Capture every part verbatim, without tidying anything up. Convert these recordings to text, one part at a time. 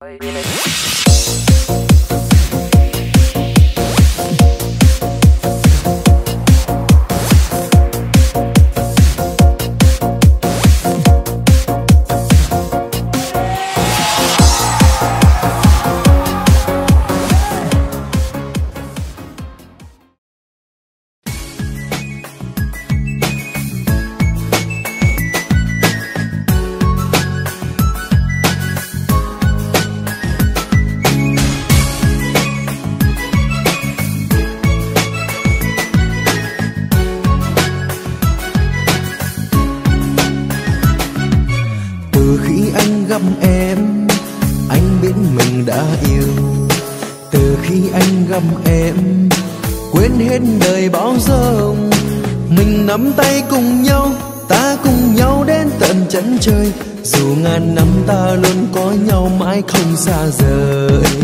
Nắm tay cùng nhau, ta cùng nhau đến tận chân trời. Dù ngàn năm ta luôn có nhau mãi không xa rời.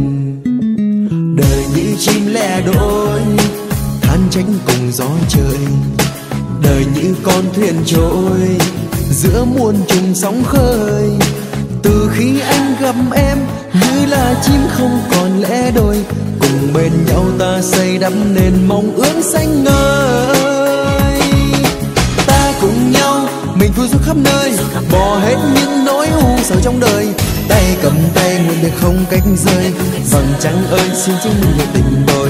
Đời như chim lẻ đôi, than tránh cùng gió trời. Đời như con thuyền trôi giữa muôn trùng sóng khơi. Từ khi anh gặp em như là chim không còn lẻ đôi. Cùng bên nhau ta xây đắp nên mong ước xanh ngời. Cùng nhau mình vui du khắp nơi, bỏ hết những nỗi u sầu trong đời. Tay cầm tay nguyện để không cách rơi. Vầng trăng ơi xin chứng minh nhiệt tình đôi.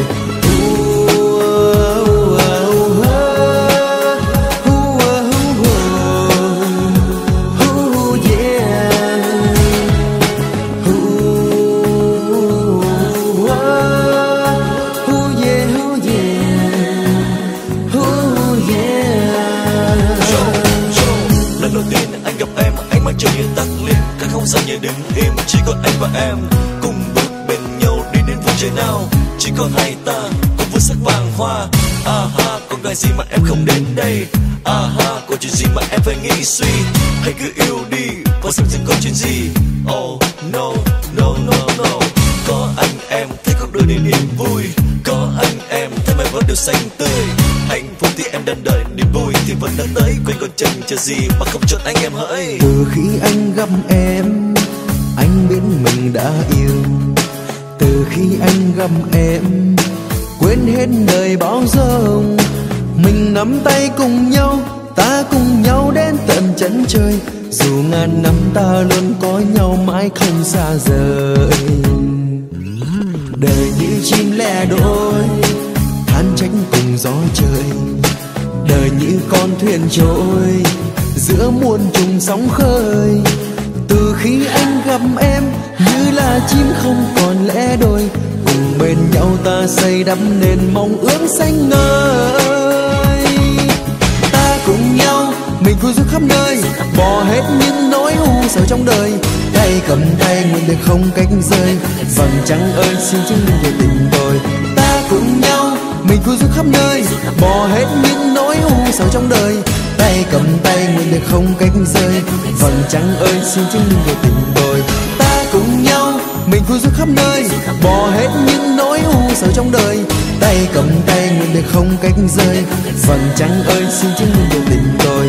Sao như đứng im, chỉ có anh và em cùng bước bên nhau đi đến vùng trời nào. Chỉ có hai ta cùng với sắc vàng hoa. À ha, có ngày gì mà em không đến đây. À ha, có chuyện gì mà em phải nghĩ suy. Hãy cứ yêu đi và xem xem có chuyện gì. Oh no, no, no, no. Có anh em thấy cuộc đời này niềm vui. Có anh em thấy mãi vẫn đều xanh tươi. Hạnh phúc thì em đang đợi, niềm vui thì vẫn đang tới. Quên còn chần chờ gì mà không chọn anh em hỡi. Từ khi anh gặp em, anh biết mình đã yêu. Từ khi anh gặp em, quên hết đời bão giông. Mình nắm tay cùng nhau, ta cùng nhau đến tận chân trời. Dù ngàn năm ta luôn có nhau mãi không xa rời. Đời như chim lẻ đôi, than trách cùng gió trời. Đời như con thuyền trôi giữa muôn trùng sóng khơi. Từ khi anh gặp em như là chim không còn lẻ đôi. Cùng bên nhau ta xây đắp nên mong ước xanh ngời. Ta cùng nhau mình vui du khắp nơi, bỏ hết những nỗi u sầu trong đời. Tay cầm tay nguyện để không cách rơi. Vầng trăng ơi xin chứng minh về tình tôi. Ta cùng nhau mình vui du khắp nơi, bỏ hết những nỗi u sầu trong đời. Tay cầm tay nguyện để không cách rơi. Vầng trăng ơi xin chứng minh về tình tôi. Ta cùng nhau mình vui du khắp nơi, bỏ hết những nỗi u sầu trong đời. Tay cầm tay nguyện để không cách rơi. Vầng trăng ơi xin chứng minh về tình tôi.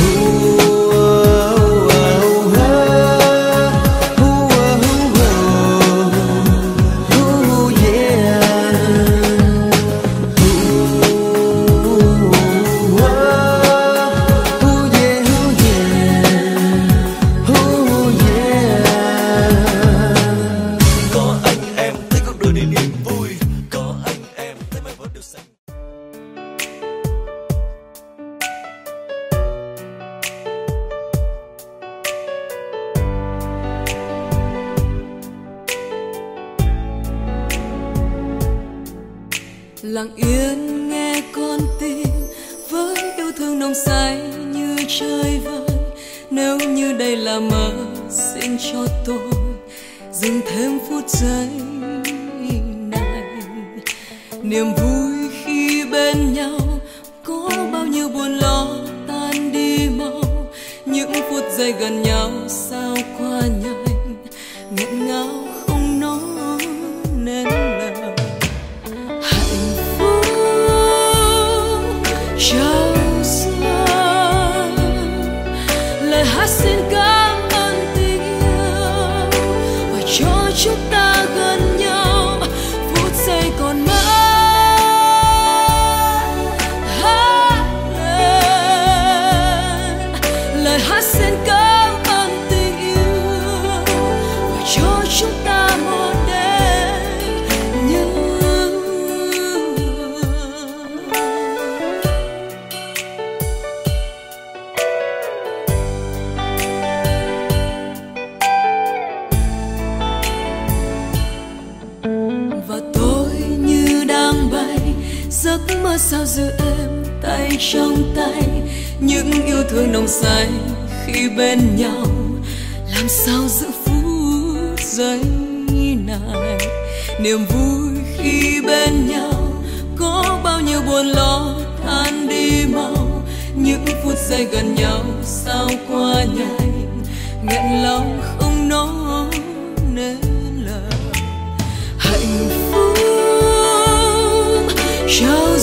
Lặng yên nghe con tim với yêu thương nồng say như trời vơi. Nếu như đây là mơ, xin cho tôi dừng thêm phút giây này. Niềm vui khi bên nhau có bao nhiêu buồn lo tan đi mau. Những phút giây gần nhau sao qua nhanh, nghẹn ngào không nói nên lời. Hạnh phúc trao xa, lời hát xin cảm ơn tình yêu và cho giấc mơ sao giữ em tay trong tay, những yêu thương nồng say khi bên nhau, làm sao giữ phút giây này. Niềm vui khi bên nhau có bao nhiêu buồn lo tan đi mau, những phút giây gần nhau sao qua nhanh, nghẹn lòng không nói nên lời. Hạnh phúc trao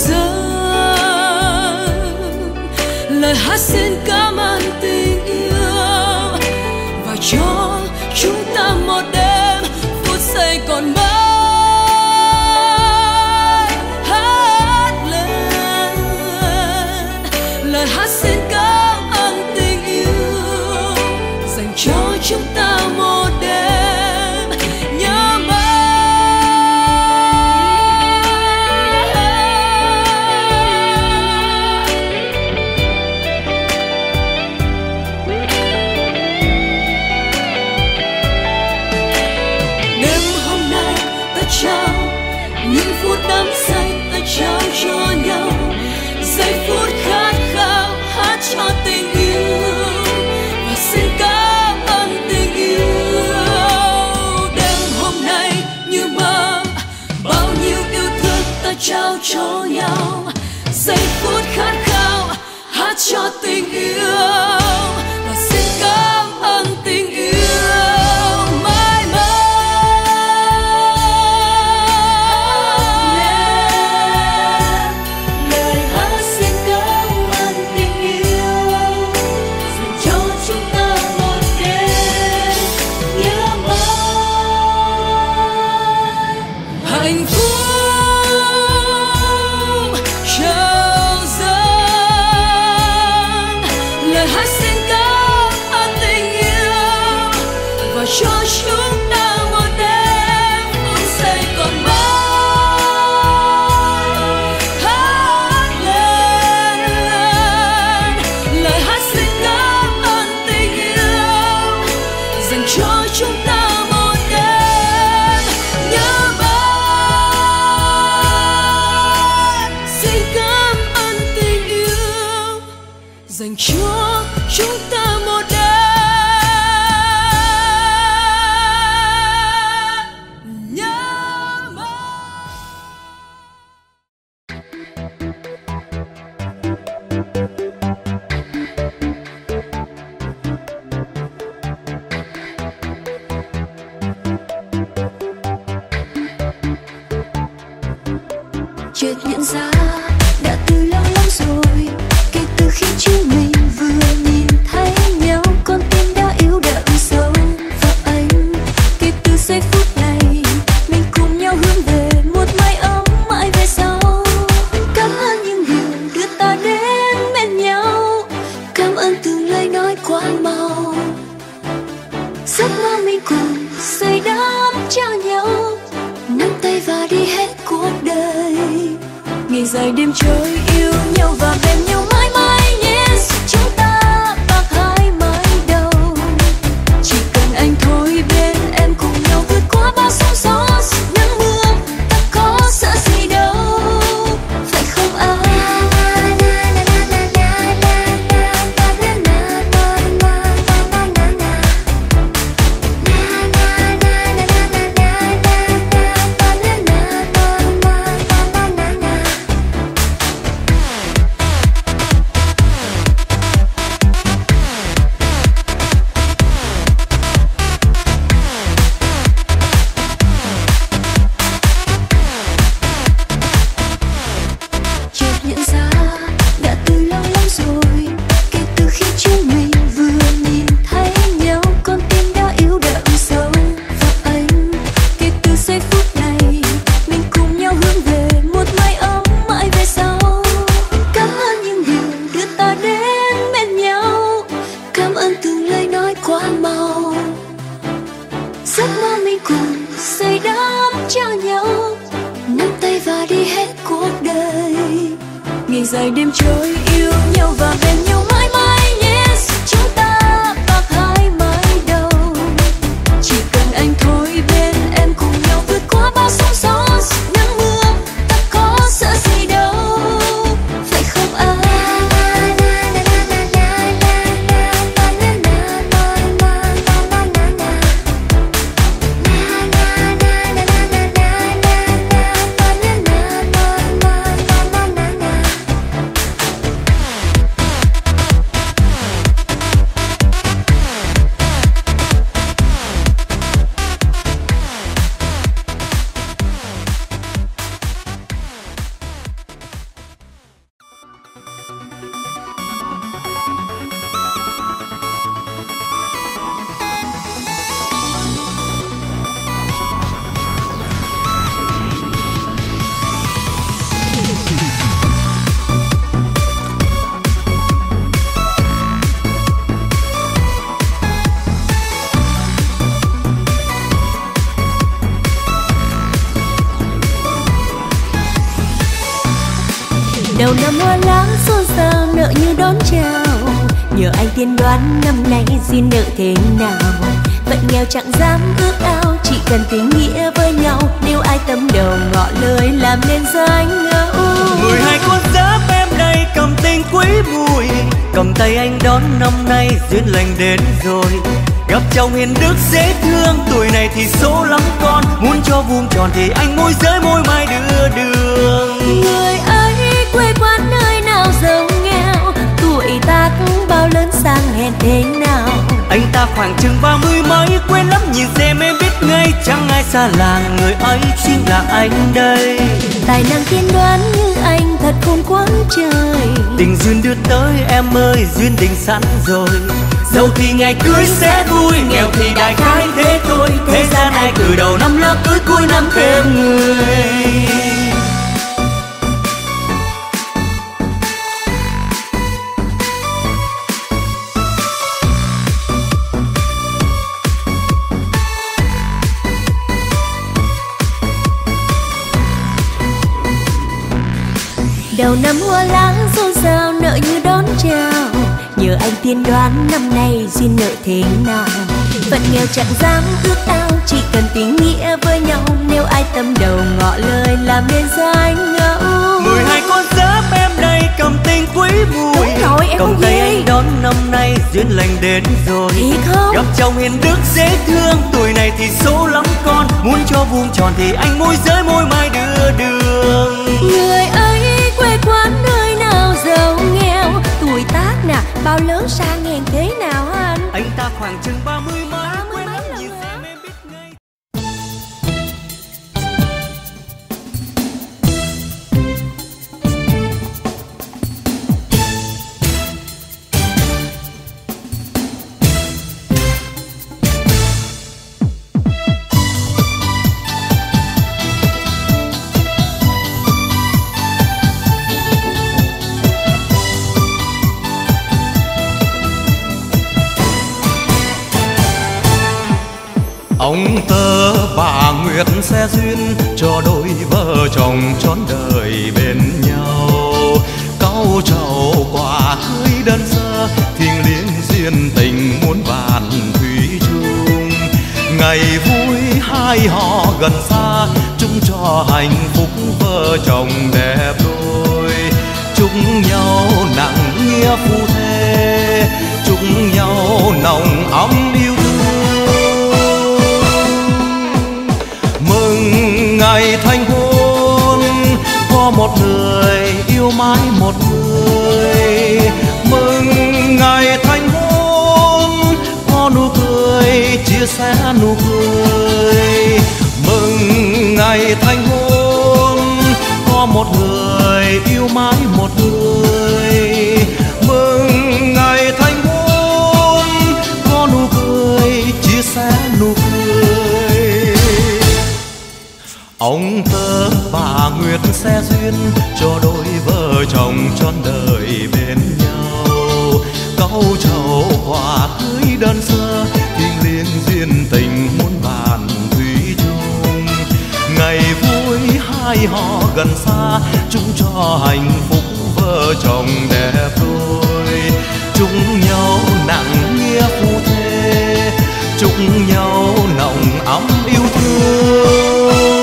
dâng lời hát xin cảm ơn tình yêu, và cho chúng ta một đêm phút giây còn mãi. Hát lên lời hát xin cảm ơn tình yêu, dành cho chúng ta một đêm nhớ mãi. Đêm hôm nay ta trao những phút đắm say, ta trao cho nhau giây phút khát khao hát cho tình yêu, và xin cảm ơn tình yêu. Đêm hôm nay như mơ, bao nhiêu yêu thương ta trao cho nhau giây phút khát khao hát cho tình yêu, và xin cảm ơn tình yêu mãi mãi. Lời hát xin cảm ơn tình yêu, dành cho chúng ta một đêm nhớ mãi. Hạnh phúc trao dâng lời hát xin cảm ơn tình yêu, và cho chúng ta một đêm phút giây còn mãi. Hát lên lời hát xin cảm ơn tình yêu, dành cho chúng ta một đêm nhớ mãi. Xin cảm ơn tình yêu, dành cho chúng ta một đêm nhớ mãi. Chợt nhận ra đã từ lâu lắm rồi, kể từ khi chúng mình vừa nhìn thấy nhau, con tim đã yếu đậm sâu. Và anh, kể từ giây phút này mình cùng nhau hướng về một mái ấm mãi về sau. Cảm ơn những điều đưa ta đến bên nhau, cảm ơn từng lời nói quá mau. Giấc mơ mình cùng xây đắp cho nhau, nắm tay và đi hết cuộc đời. Ngày dài đêm trôi yêu nhau và bên nhau mãi mãi. Yes, chúng ta bạc hai mái đầu, chỉ cần anh thôi bên em cùng nhau vượt qua bao sóng gió nắng mưa, ta có sợ gì đâu, phải không anh? Ngày dài đêm trôi yêu nhau và bên nhau mãi mãi. Yes, chúng ta bạc hai mái đầu, chỉ cần anh thôi bên em cùng nhau vượt qua bao sóng gió nắng mưa, ta có sợ gì đâu, Đầu năm hoa lá xôn xao nợ như đón chào, nhờ anh tiên đoán năm nay duyên nợ thế nào. Phận nghèo chẳng dám ước ao, chỉ cần tình nghĩa với nhau. Nếu ai tâm đầu ngỏ lời làm nên danh ngẫu. Mười hai con giáp em đây cầm tình quý mùi, cầm tay anh đón năm nay duyên lành đến rồi. Gặp chồng hiền đức dễ thương, tuổi này thì số lắm con. Muốn cho vuông tròn thì anh môi giới môi mai đưa đường. Người ấy quê quán nơi nào giàu nghèo, tuổi tác bao lớn sang hèn thế nào. Anh ta khoảng chừng ba mươi mấy, quên lắm nhìn xem em biết ngay. Chẳng ai xa lạ, người ấy chính là anh đây. Tài năng tiên đoán như anh thật khôn quán trời. Tình duyên đưa tới em ơi, duyên định sẵn rồi. Giàu thì ngày cưới sẽ vui, nghèo thì đại khái thế thôi. Thế gian ai từ đầu năm lá cưới cuối năm thêm người. Đầu năm hoa lá xôn xao nợ như đón chào, nhờ anh tiên đoán năm nay duyên nợ thế nào. Phận nghèo chẳng dám ước ao, chỉ cần tình nghĩa với nhau. Nếu ai tâm đầu ngỏ lời làm nên danh ngẫu. Mười hai con giáp em đây cầm tình quý mùi, đúng rồi, em cầm không tay gì. anh đón năm nay duyên lành đến rồi. Thiệt không? Gặp chồng hiền đức dễ thương, tuổi này thì số lắm con. Muốn cho vuông tròn thì anh môi giới môi mai đưa đường. Người ấy quê quán nơi nào giàu nghèo, tuổi tác nè bao lớn sang hèn thế nào anh. Anh ta khoảng chừng ba mươi mấy, Ba mươi quên mấy lắm lần nhìn hả? xem em biết ngay. Ông tơ bà Nguyệt sẽ duyên cho đôi vợ chồng trọn đời bên nhau. Cau trầu quả cưới đơn sơ, thiêng liêng duyên tình muôn vàn thủy chung. Ngày vui hai họ gần xa, chúc cho hạnh phúc vợ chồng đẹp đôi. Chúc nhau nặng nghĩa phu thê, chúc nhau nồng ấm yêu thương. Mừng ngày thành hôn, có một người yêu mãi một người. Mừng ngày thành hôn, có nụ cười chia sẻ nụ cười. Mừng ngày thành hôn, có một người yêu mãi một người. Mừng ngày thành hôn, có nụ cười chia sẻ nụ cười. Ông tơ bà Nguyệt sẽ duyên cho đôi vợ chồng trọn đời bên nhau. Cau trầu quả cưới đơn sơ, thiêng liêng duyên tình muôn vàn thủy chung. Ngày vui hai họ gần xa, chúc cho hạnh phúc vợ chồng đẹp đôi. Chúc nhau nặng nghĩa phu thê, chúc nhau nồng ấm yêu thương.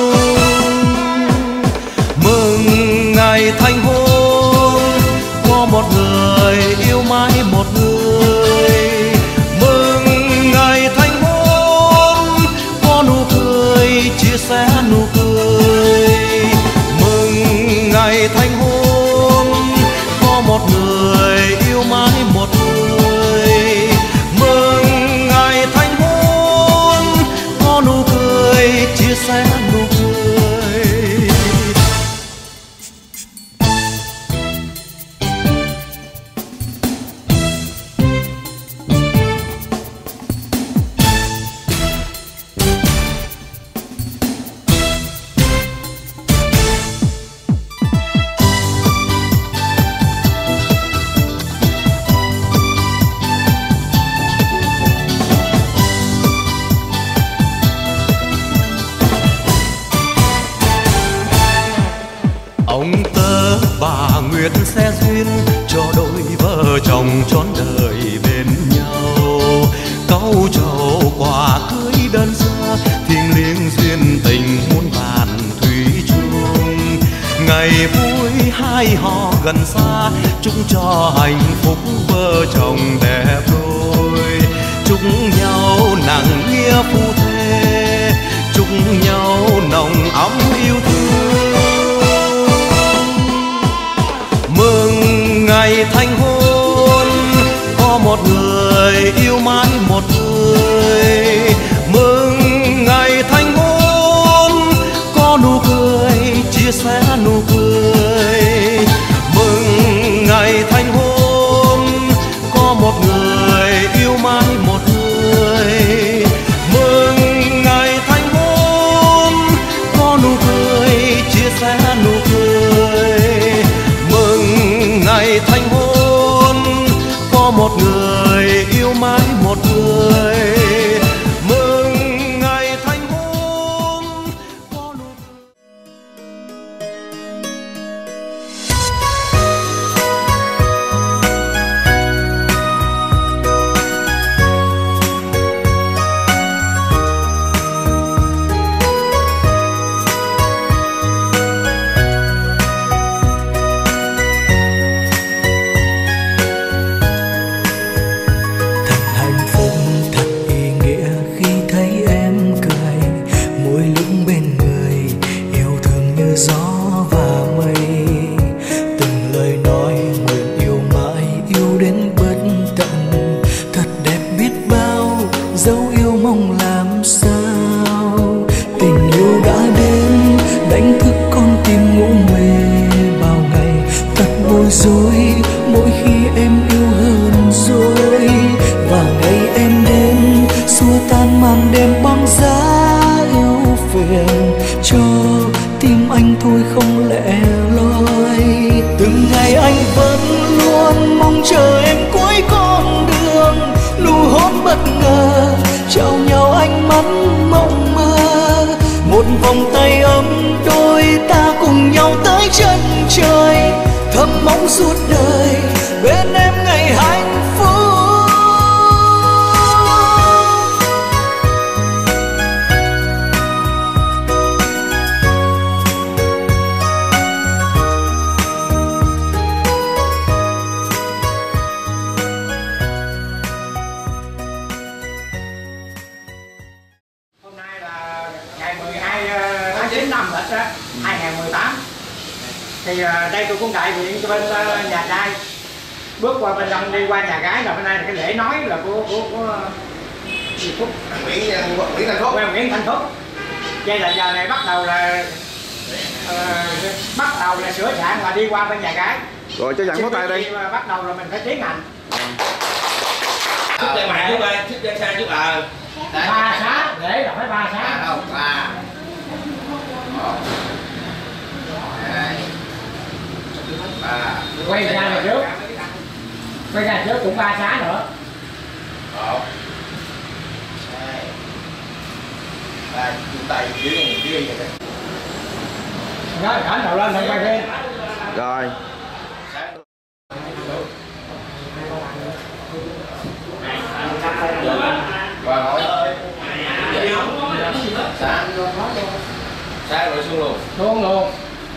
Mừng ngày thành hôn, có một người yêu mãi một người. Mừng ngày thành hôn, có nụ cười chia sẻ nụ cười. Mừng ngày thành hôn, có một người yêu mãi một người. Mừng ngày thành hôn, có nụ cười chia sẻ nụ cười. tơ và nguyệt sẽ duyên cho đôi vợ chồng trọn đời bên nhau. Câu trầu quả cưới đơn sơ thiêng liêng duyên tình muôn vàn thủy chung. Ngày vui hai họ gần xa chúc cho hạnh phúc vợ chồng đẹp đôi. Chúc nhau nặng nghĩa phu thê, chúc nhau nồng ấm yêu thương. Mừng ngày thành hôn có một người yêu mãi một người. Mừng ngày thành hôn có nụ cười chia sẻ nụ cười. Mừng ngày thành hôn có một người yêu mãi một người. Mừng ngày thành hôn có nụ cười chia sẻ nụ cười. Mừng ngày thành hôn có một người yêu mãi một người. Mừng ngày thành hôn có nụ rồi cho dặn có tay đây. Bắt đầu là mình phải tiến hành. Chút cho mẹ chút ơi, chút cho xa chút ờ. Ba xá, để là phải ba xá. Không, ba. Một. Hai. Ba. Quay ra này trước. Quay ra trước cũng ba xá nữa. Một. Hai. Ba, chung tay dưới này, dưới này vậy. Rồi, khởi đầu lên thằng quay kia. Rồi. Qua hỏi. Sáng. Sáng rồi xuống luôn. Xuống luôn.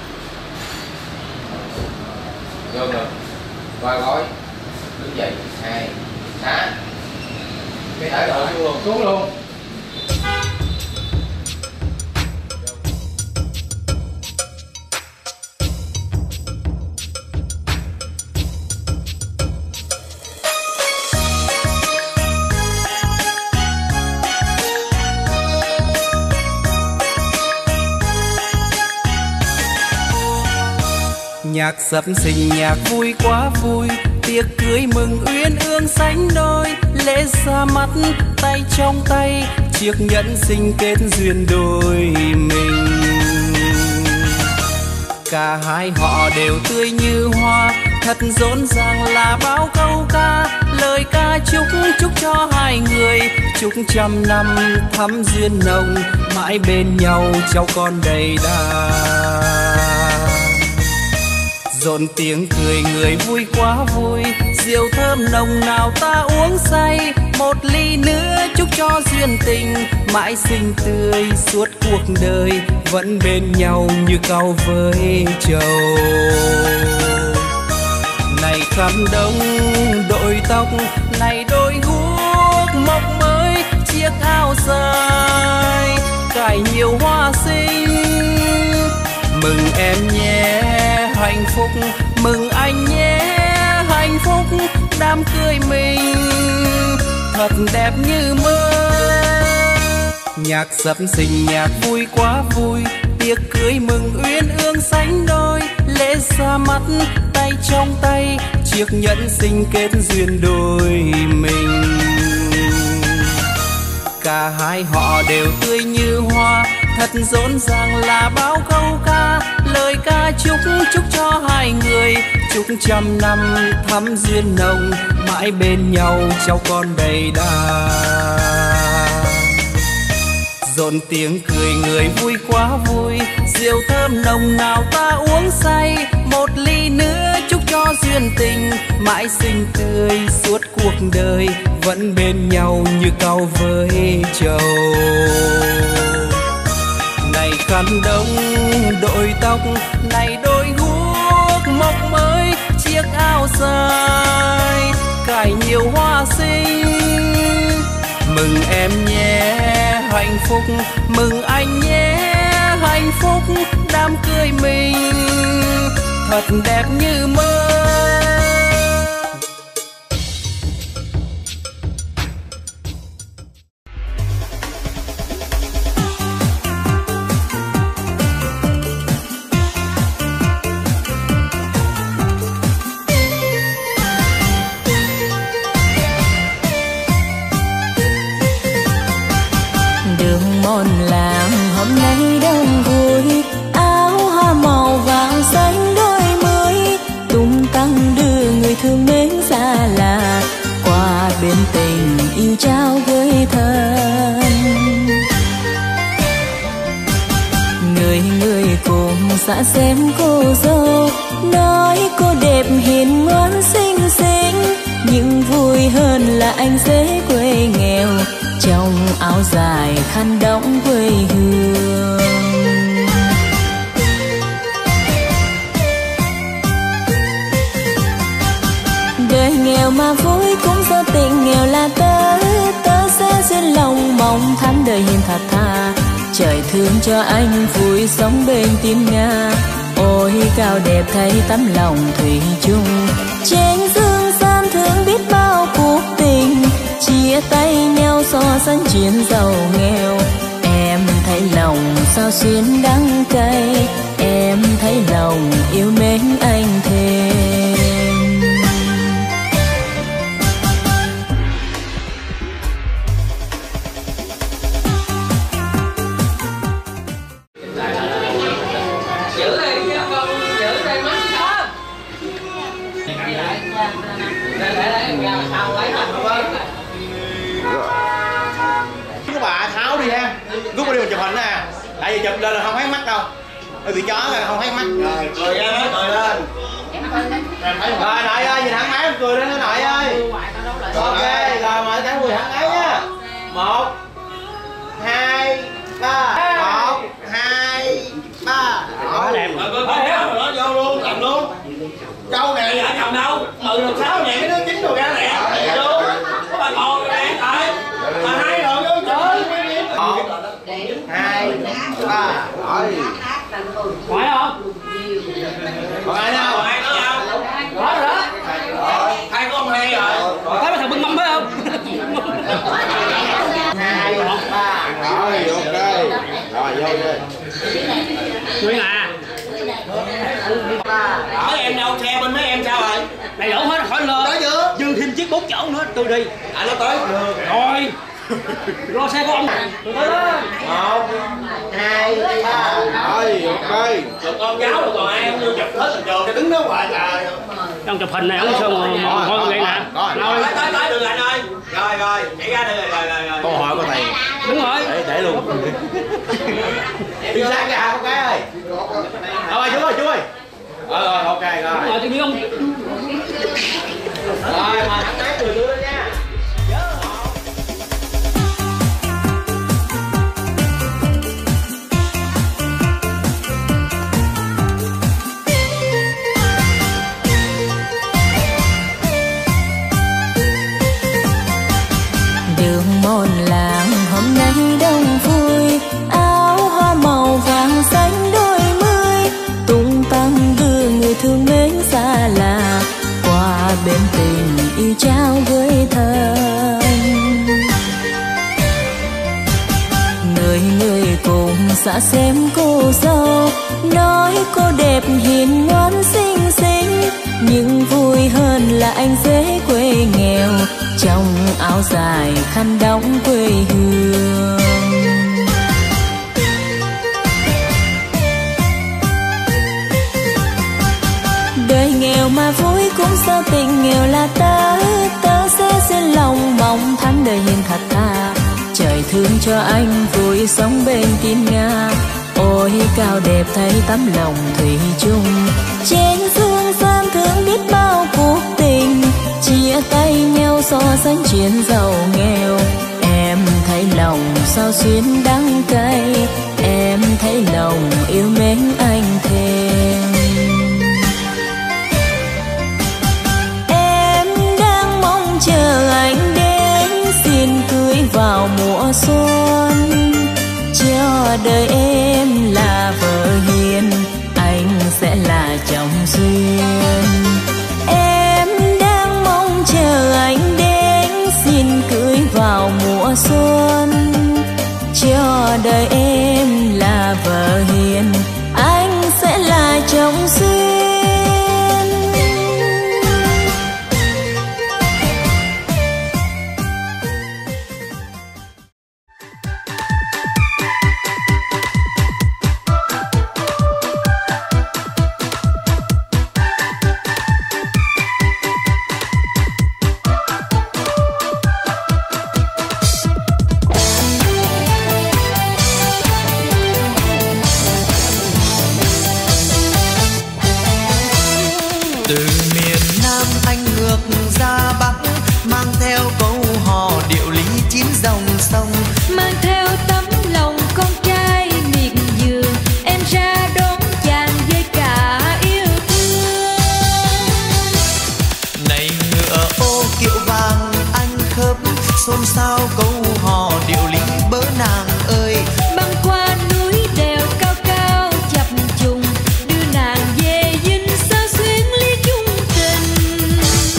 Gương rồi. Qua gói. Đứng dậy. Hai. Sáng. Cái thở rồi xuống luôn. Xuống luôn. Nhạc sập sình nhạc vui quá vui, tiệc cưới mừng uyên ương sánh đôi. Lễ ra mắt tay trong tay, chiếc nhẫn sinh kết duyên đôi mình. Cả hai họ đều tươi như hoa, thật rộn ràng là bao câu ca. Lời ca chúc chúc cho hai người, chúc trăm năm thắm duyên nồng, mãi bên nhau cháu con đầy đà. Rộn tiếng cười người vui quá vui, rượu thơm nồng nào ta uống say. Một ly nữa chúc cho duyên tình mãi xinh tươi suốt cuộc đời, vẫn bên nhau như cau với trầu. Này khăn đông đội tóc, này đôi guốc mộc mới, chiếc áo dài cài nhiều hoa xinh. Mừng em nhé hạnh phúc, mừng anh nhé hạnh phúc, đám cưới mình thật đẹp như mơ. Nhạc sập sình nhạc vui quá vui, tiệc cưới mừng uyên ương sánh đôi. Lễ ra mắt tay trong tay, chiếc nhẫn sinh kết duyên đôi mình. Cả hai họ đều tươi như hoa, thật rộn ràng là bao câu ca. Lời ca chúc chúc cho hai người, chúc trăm năm thắm duyên nồng, mãi bên nhau cháu con đầy đà. Rộn tiếng cười người vui quá vui, rượu thơm nồng nào ta uống say. Một ly nữa chúc cho duyên tình mãi xinh tươi suốt cuộc đời, vẫn bên nhau như cau với trầu. Này khăn đông đội tóc, này đôi guốc mộc mới, chiếc áo dài cài nhiều hoa xinh. Mừng em nhé hạnh phúc, mừng anh nhé hạnh phúc, đám cưới mình thật đẹp như mơ. Đường mòn làng hôm nay đông vui, áo hoa màu vàng xanh đôi mươi, tung tăng đưa người thương mến ra là quà bên tình yêu trao gửi thân. Người người cùng xã xem cô dâu, nói cô đẹp hiền ngoan xinh xinh, nhưng vui hơn là anh rể quê nghèo trong áo dài khăn đóng quê hương. Đời nghèo mà vui cũng do tình nghèo là tớ, tớ sẽ duyên lòng mong thắm đời hiền thật thà. Trời thương cho anh vui sống bên tim Nga, ôi cao đẹp thấy tấm lòng thủy chung. Trên dương gian thương biết bao cuộc tình, chia tay nhau so sánh chuyện giàu nghèo. Em thấy lòng sao xuyên đắng cay, em thấy lòng yêu mến anh thêm. Các bà tháo đi ha, rút đi mình chụp hình nè, tại vì chụp lên là không thấy mắt đâu, hơi bị chó rồi không thấy mắt. Rồi cười ra nói cười lên. Rồi nội ơi, nhìn thẳng máy em cười lên đó nội ơi. Ok, rồi mọi người cười thẳng máy nhá. Một, hai, ba. Một, hai, ba. Đó đẹp. Rồi nó vô luôn, cầm luôn. Câu này dạ cầm đâu? Ừ làm sao nè, cái đứa chín rồi ra nè. Vô. Có bà còn nè, tại. Bà hai rồi vô chơi. Một, hai, ba. Rồi. Phải không? Còn ai đâu? Còn ai nữa không? Có rồi đó. Hai có ông hai rồi. Thấy mấy thằng bưng mâm phải không? Hai, ba. Rồi, ok. Rồi, vô đi. Nguyên à. Mấy em đâu, xe bên mấy em sao rồi? Đầy đủ hết khỏi lo. Tới chưa? Dư thêm chiếc bốn chỗ nữa, tôi đi. À nó tới. Rồi. Lo xe của ông. Tôi tới đó. Một, hai, ba. Rồi, ok. Rồi con cháu rồi còn ai không vô chụp hết rồi trường. Đứng đó hoài trời. Trong chụp hình này ông sao mà thôi vậy nè. Rồi, tới tới được anh ơi. Rồi rồi, chạy ra đây rồi rồi rồi. Câu hỏi của thầy. Đúng rồi. Để để luôn. Đi sang cái hả con cái ơi. Rồi chú ơi, chú ơi. Rồi rồi ok rồi. Rồi tôi không. Rồi mà thằng ấy cười tôi nha. Đường mòn làng hôm nay đông vui, áo hoa màu vàng xanh đôi mươi, tung tăng đưa người thương mến xa lạ qua bên tình yêu trao gửi thân. Người người cùng xã xem cô dâu, nói cô đẹp hiền ngoan xinh xinh, nhưng vui hơn là anh dễ quê nghèo trong áo dài khăn đóng quê hương. Đời nghèo mà vui cũng sao tình nghèo là tớ, tớ sẽ xin lòng mong thắm đời hiền thật thà, trời thương cho anh vui sống bên thiên nga. Ôi cao đẹp thấy tấm lòng thủy chung, trên dương gian thương biết bao cuộc tình, chia tay nhau so sánh chuyện giàu nghèo. Em thấy lòng sao xuyên đắng cay, em thấy lòng yêu mến anh thêm. Em đang mong chờ anh đến xin cưới vào mùa xuân, cho đời em là vợ hiền, anh sẽ là chồng duyên. Em đang mong chờ anh đến xin cưới vào mùa xuân, cho đời em là vợ hiền, anh sẽ là chồng duyên. xôn xao câu hò điệu lý bớ nàng ơi. Băng qua núi đèo cao cao chập trùng, đưa nàng về dinh sao xuyến ly chung tình.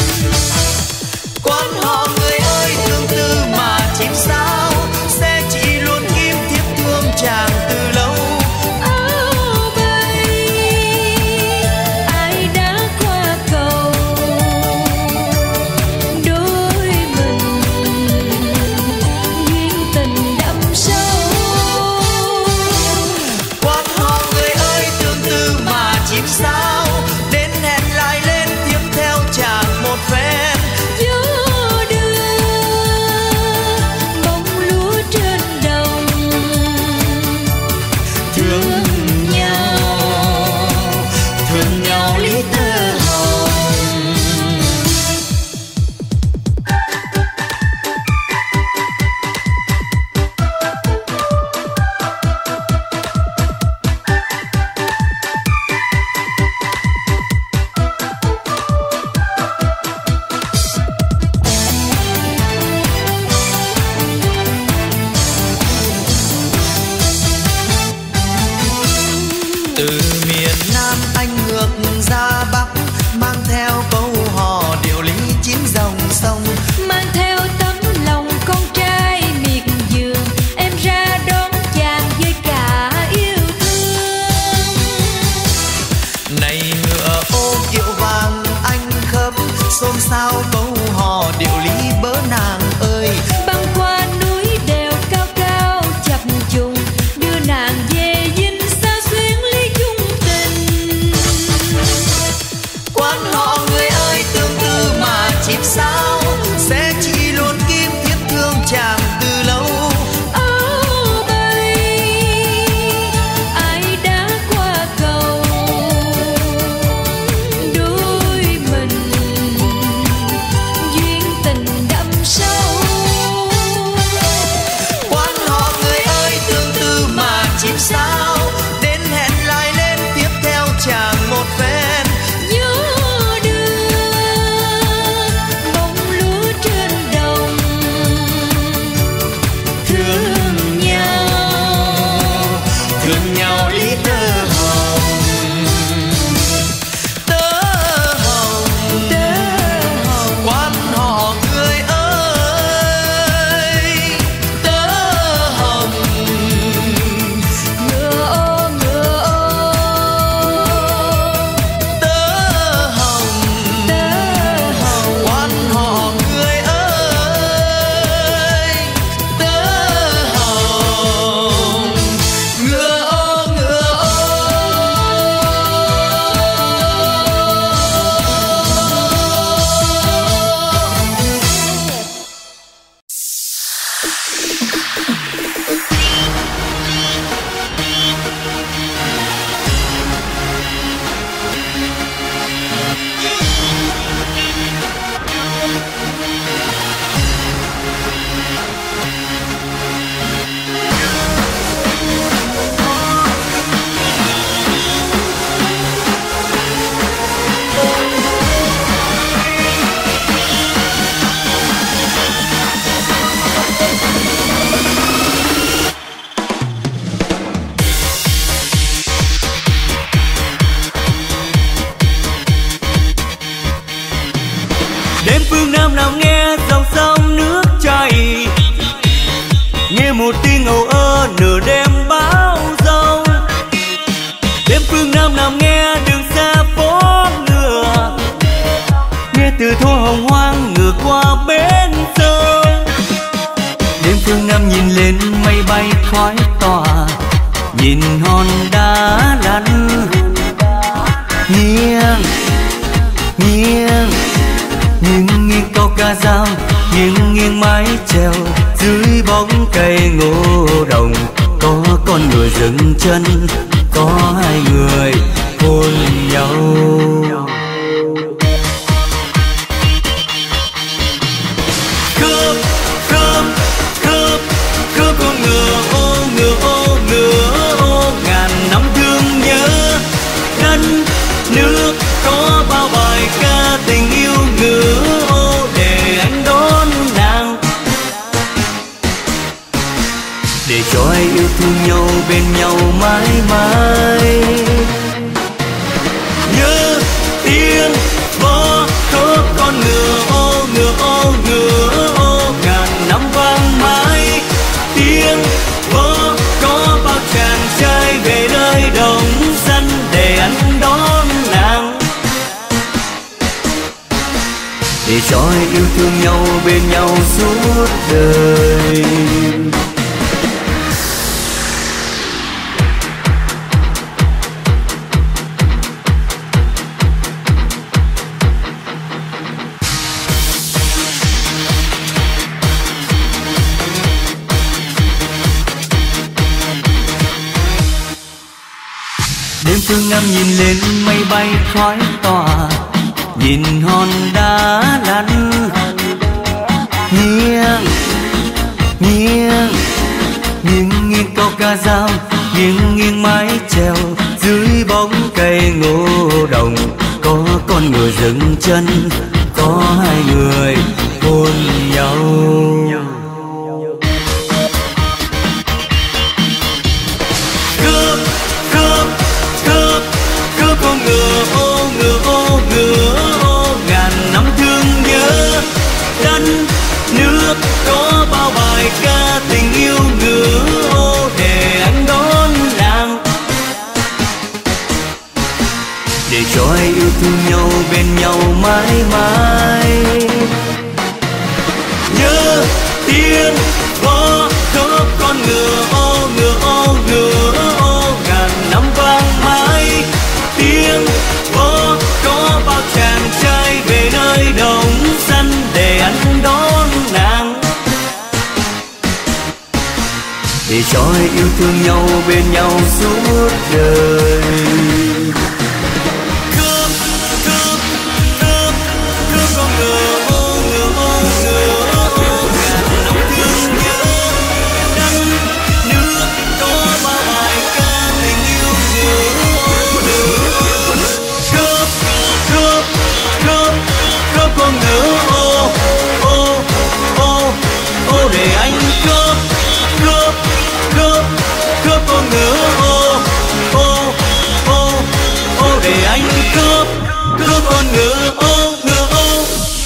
Quan họ người ơi tương tư mà chim sao, sẽ chỉ luôn kim thiếp thương chàng từ lâu. Oh baby, ai đã qua cầu đôi mình, duyên tình đậm sâu. Quan họ người ơi tương tư mà chim sao, đến hẹn lại lên tiếp theo chàng một phen. Gió đưa bông lúa trên đồng, Thương nhau, thương nhau lý tơ hồng. Từ miền Nam anh ngược ra Bắc, mang theo câu hò điệu lý chín dòng sông. mang theo tấm lòng con trai miệt vườn, em ra đón chàng với cả yêu thương. Này ngựa ô kiệu vàng anh khớp, xôn xao câu hò điệu lý bớ nàng ơi. Băng qua núi đèo cao cao chập trùng, đưa nàng về dinh sao xuyến ly chung tình. Quan họ người ơi tương tư mà chim sao, sẽ chỉ luôn kim thiết thương chàng từ lâu. Oh baby, ai đã qua cầu nào nghe dòng sông nước chảy, nghe một tiếng ầu ơ nửa đêm bão giông. Đêm phương Nam nào nghe đường xa phố ngựa, nghe từ thô hồng hoang ngược qua bến sông. Đêm phương Nam nhìn lên mây bay khói tỏa, nhìn hòn đá lăn nghiêng nghiêng nghiêng nghiêng cao ca dao, nghiêng nghiêng mái chèo dưới bóng cây ngô đồng. Có con người dừng chân, có hai người hôn nhau. Khớp khớp khớp khớp con ngựa ô ngựa ô ngựa ô, ngàn năm thương nhớ đất nước. Có bao bài ca tình yêu ngựa ô để anh đón nàng, để cho ai yêu thương nhau bên nhau mãi mãi. Nhớ tiếng vó khớp con ngựa ô ngựa ô ngựa ô, ngàn năm vang mãi tiếng vó. Có bao chàng trai về nơi đồng xanh để anh đón nàng, để cho ai yêu thương nhau bên nhau suốt đời. Đêm phương Nam nhìn lên mây bay khói tỏa, nhìn hòn đá lăn nghiêng nghiêng nghiêng nghiêng cao ca dao, nghiêng nghiêng mái chèo dưới bóng cây ngô đồng. Có con người dừng chân, có hai người hôn nhau. Khớp khớp khớp khớp con ngựa ô ngựa ô ngựa ô, ngàn năm thương nhớ đất nước. Có bao bài ca tình yêu ngựa ô để anh đón nàng, để cho ai yêu thương nhau bên nhau mãi mãi. Nhớ tiếng vó khớp con ngựa ô ngựa ô ngựa ô, ngàn năm vang mãi tiếng vó. Có bao chàng trai về nơi đồng xanh để anh đón nàng, để cho ai yêu thương nhau bên nhau suốt đời. Khớp khớp khớp khớp con ngựa ô ngựa ô ngựa ô, ngàn năm thương nhớ đất nước. Có bao bài ca tình yêu ngựa ô ngựa. Khớp khớp khớp khớp con ngựa ô ô ô ô, để anh khớp khớp khớp khớp con ngựa ô ô ô ô, để anh khớp khớp con ngựa ô ngựa ô.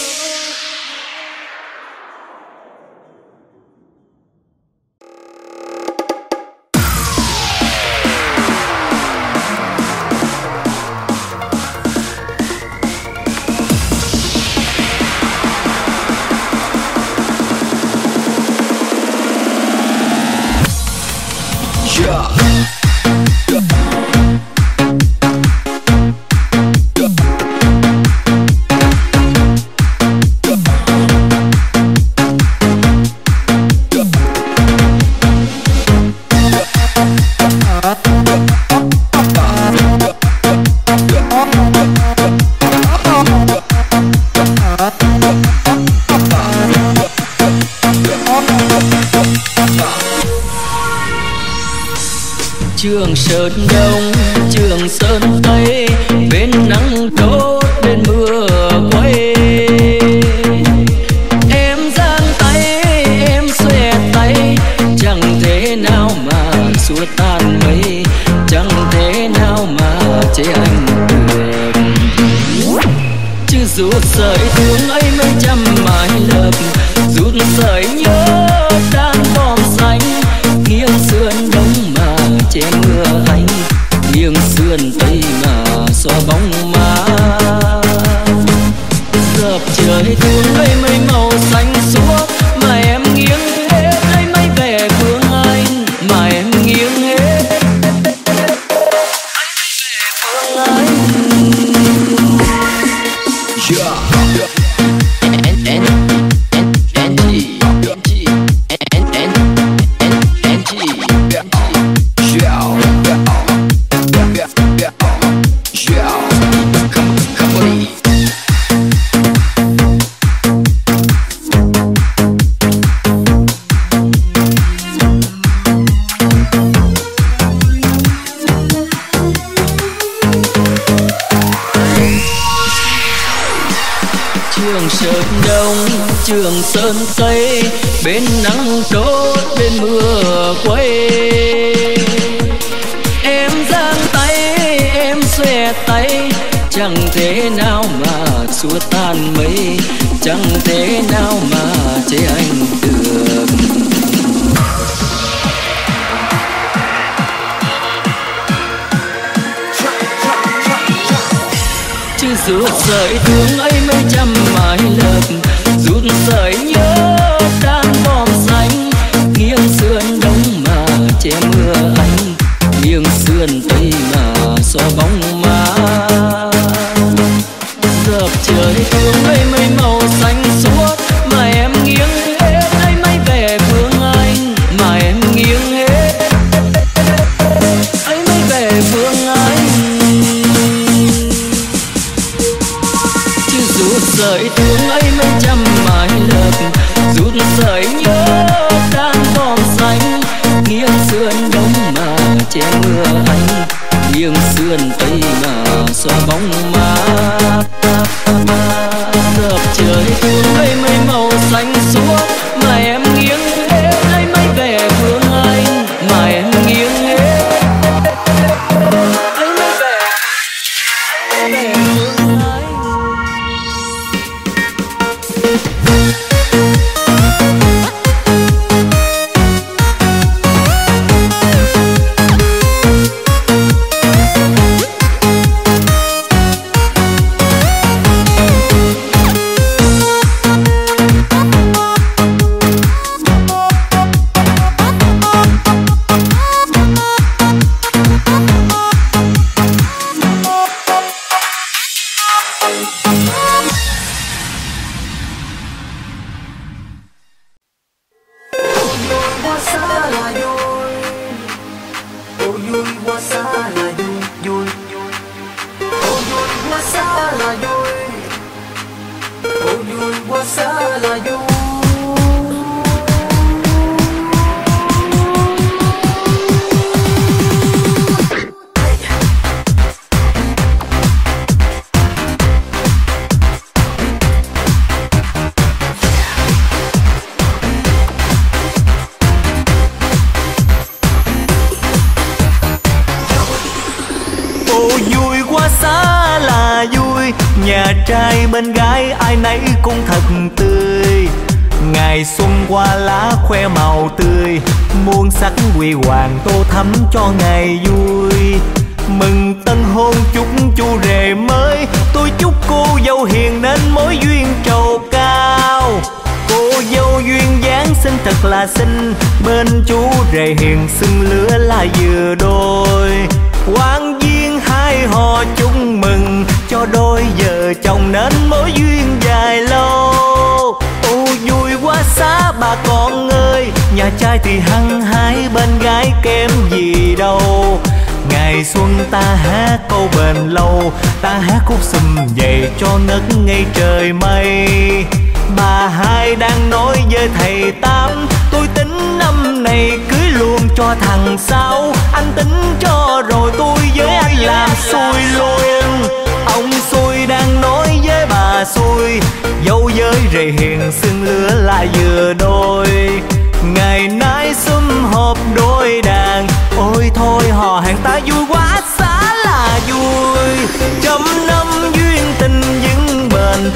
Trường Sơn Đông, Trường Sơn Tây, bên nắng đốt bên mưa quay. Em giang tay, em xòe tay, chẳng thế nào mà xua tan mây, chẳng thế nào mà chế anh được. Chứ rút sợi thương ấy mấy trăm mái lợp, rút sợi nhớ đan bom xanh, nghiêng sườn đông mà che mưa anh, nghiêng sườn tây mà xóa bóng má. Dợp trời thương ấy mấy màu xanh suốt, mà em nghiêng hết ấy mấy vẻ phương anh, mà em nghiêng hết phương anh. Yeah. Trường Sơn Tây, bên nắng đốt bên mưa quay. Em giang tay em xòe tay, chẳng thế nào mà xua tan mây, chẳng thế nào mà chế anh được. Chứ rút sợi thương ấy mấy trăm mái lợp, rút sợi nhớ đan bom xanh, nghiêng sườn đông mà che mưa anh, nghiêng sườn tây mà xóa bóng má. Dợp trời thương ấy mấy màu xanh suốt, mà em nghiêng hết ấy mấy vẻ phương anh, mà em nghiêng hết ấy mấy vẻ phương anh. Chứ rút sợi thương ấy mấy trăm mái lợp, rút sợi nhớ đan bom xanh, nghiêng sườn đông mà che mưa anh, nghiêng sườn tây mà xóa bóng má. Dợp trời thương ấy mấy màu xanh suốt, mà em nghiêng hết ấy mấy vẻ phương anh, mà em nghiêng hết ấy mấy vẻ ấy mấy vẻ phương anh. Nhà trai bên gái ai nấy cũng thật tươi, ngày xuân qua lá khoe màu tươi, muôn sắc huy hoàng tô thắm cho ngày vui. Mừng tân hôn chúc chu rể mới, tôi chúc cô dâu hiền nên mối duyên trầu cao. Cô dâu duyên dáng xinh thật là xinh, bên chú rể hiền xưng lứa là vừa đôi. Quang duyên hai họ chúc mừng, cho đôi vợ chồng nên mối duyên dài lâu. Ô vui quá xá bà con ơi, nhà trai thì hăng hái bên gái kém gì đâu. Ngày xuân ta hát câu bền lâu, ta hát khúc sum vầy cho ngất ngây trời mây. Bà hai đang nói với thầy Tám, tôi tính năm này cưới luôn cho thằng Sáu. Anh tính cho rồi tôi với anh làm xui luôn. Ông xui đang nói với bà xui, dâu với rể hiền xưng lứa lại vừa đôi. Ngày nay sum họp đôi đàn, ôi thôi hò hàng ta vui quá xá là vui. Trăm năm duyên tình vững bền,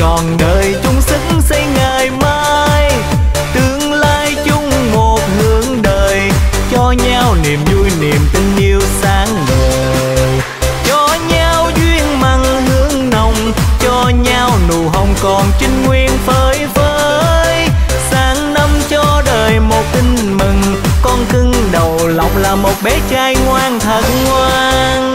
trọn đời chung sức xây ngày mai, tương lai chung một hướng đời, cho nhau niềm vui niềm tình yêu sáng ngời, cho nhau duyên mặn hương nồng, cho nhau nụ hồng còn trinh nguyên phơi phới. Sang năm cho đời một tin mừng, con cưng đầu lòng là một bé trai ngoan thật ngoan.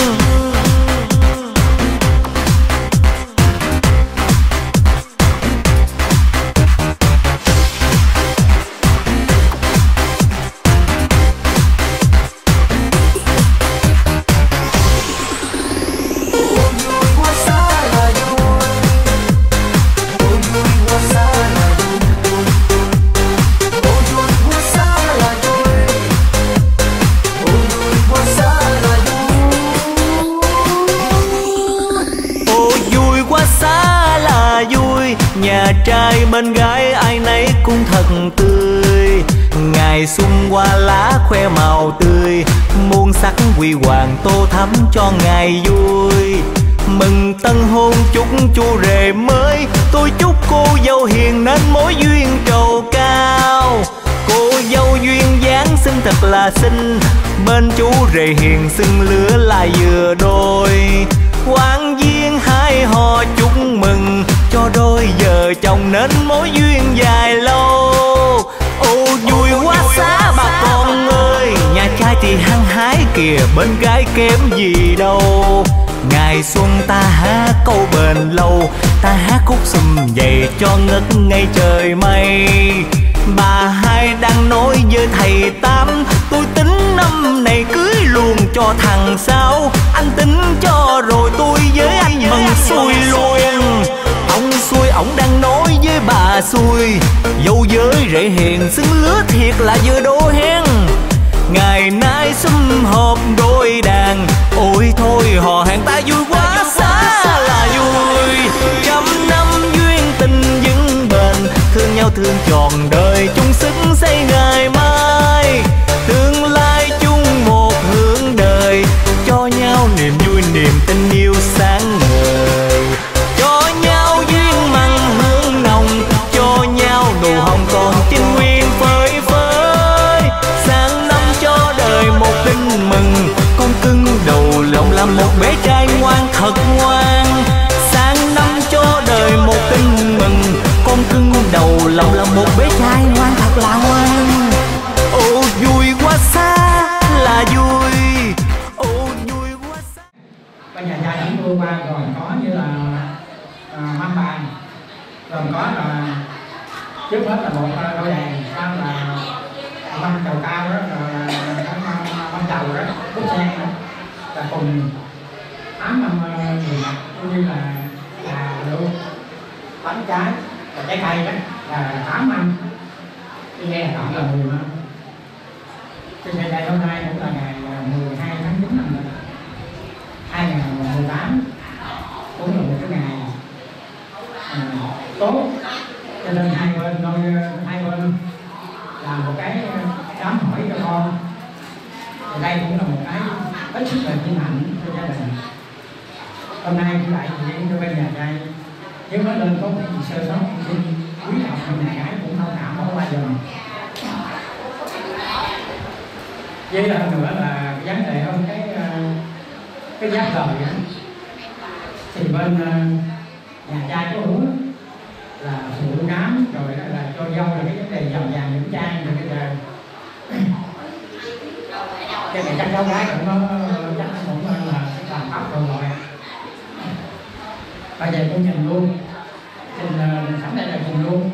Nhà trai bên gái ai nấy cũng thật tươi, ngày xuân qua lá khoe màu tươi, muôn sắc huy hoàng tô thắm cho ngày vui. Mừng tân hôn chúc chú rể mới, tôi chúc cô dâu hiền nên mối duyên trầu cao. Cô dâu duyên dáng xinh thật là xinh, bên chú rể hiền xưng lứa là vừa đôi. Quán duyên hai họ chúc mừng, cho đôi vợ chồng nên mối duyên dài lâu. Ô vui quá xá bà con ơi, nhà trai thì hăng hái kìa, bên gái kém gì đâu. Ngày xuân ta hát câu bền lâu, ta hát khúc sum vầy cho ngất ngây trời mây. Bà hai đang nói với thầy Tám, tôi tính năm này cưới luôn cho thằng Sáu. Anh tính cho rồi tôi với anh mừng xuôi luôn. Ông xuôi ổng đang nói với bà xuôi, dâu với rể hiền xứng lứa thiệt là vừa đôi hen. Ngày nay sum họp đôi đàn, ôi thôi hò hẹn ta vui quá xá là vui. Trăm năm duyên tình vững bền, thương nhau thương trọn đời chung sức xây ngày mai, tương lai chung một hướng đời, cho nhau niềm vui niềm tình yêu sáng ngời, cho nhau duyên mặn hương nồng, cho nhau nụ hồng còn trinh nguyên phơi phới. Sang năm cho đời một tin mừng, con cưng đầu lòng là một bé trai ngoan thật ngoan. Sang năm cho đời một tin mừng, con cưng đầu lòng là một bé trai ngoan thật là ngoan. Ô vui quá xa là vui, ô vui quá xa. Bên nhà trai chúng tôi qua rồi có như là à, mâm bàn, rồi có là trước hết là một đôi đàn, sau là mâm chầu cao đó, rồi mâm chầu đó, bút sen đó, là cùng tám mâm người mặt cũng như là là rượu, bánh trái, và trái cây đó là tám mâm. Đi nghe tổng là mười mâm. Trên ngày này hôm nay cũng là ngày mười hai tháng chín năm hai nghìn không trăm mười tám, cũng là một cái ngày à, tốt, cho nên hai bên đôi hai bên làm một cái đám hỏi cho con. Và đây cũng là một cái hết sức là vinh hạnh cho gia đình. Hôm nay cũng đại diện cho bên nhà trai, nếu nó lên có một gì sơ sót xin quý học bên nhà gái cũng thông cảm không bao giờ. Với là nữa là vấn đề hơn cái cái giáp đời đó, thì bên nhà trai có uống là phụ đám rồi đó là cho dâu là cái vấn đề giàu vàng những trang rồi bây giờ cái này chắc cháu gái cũng nó chắc cũng là làm pháp rồi rồi. Bây giờ cũng nhìn luôn, nhìn sẵn đây là nhìn luôn.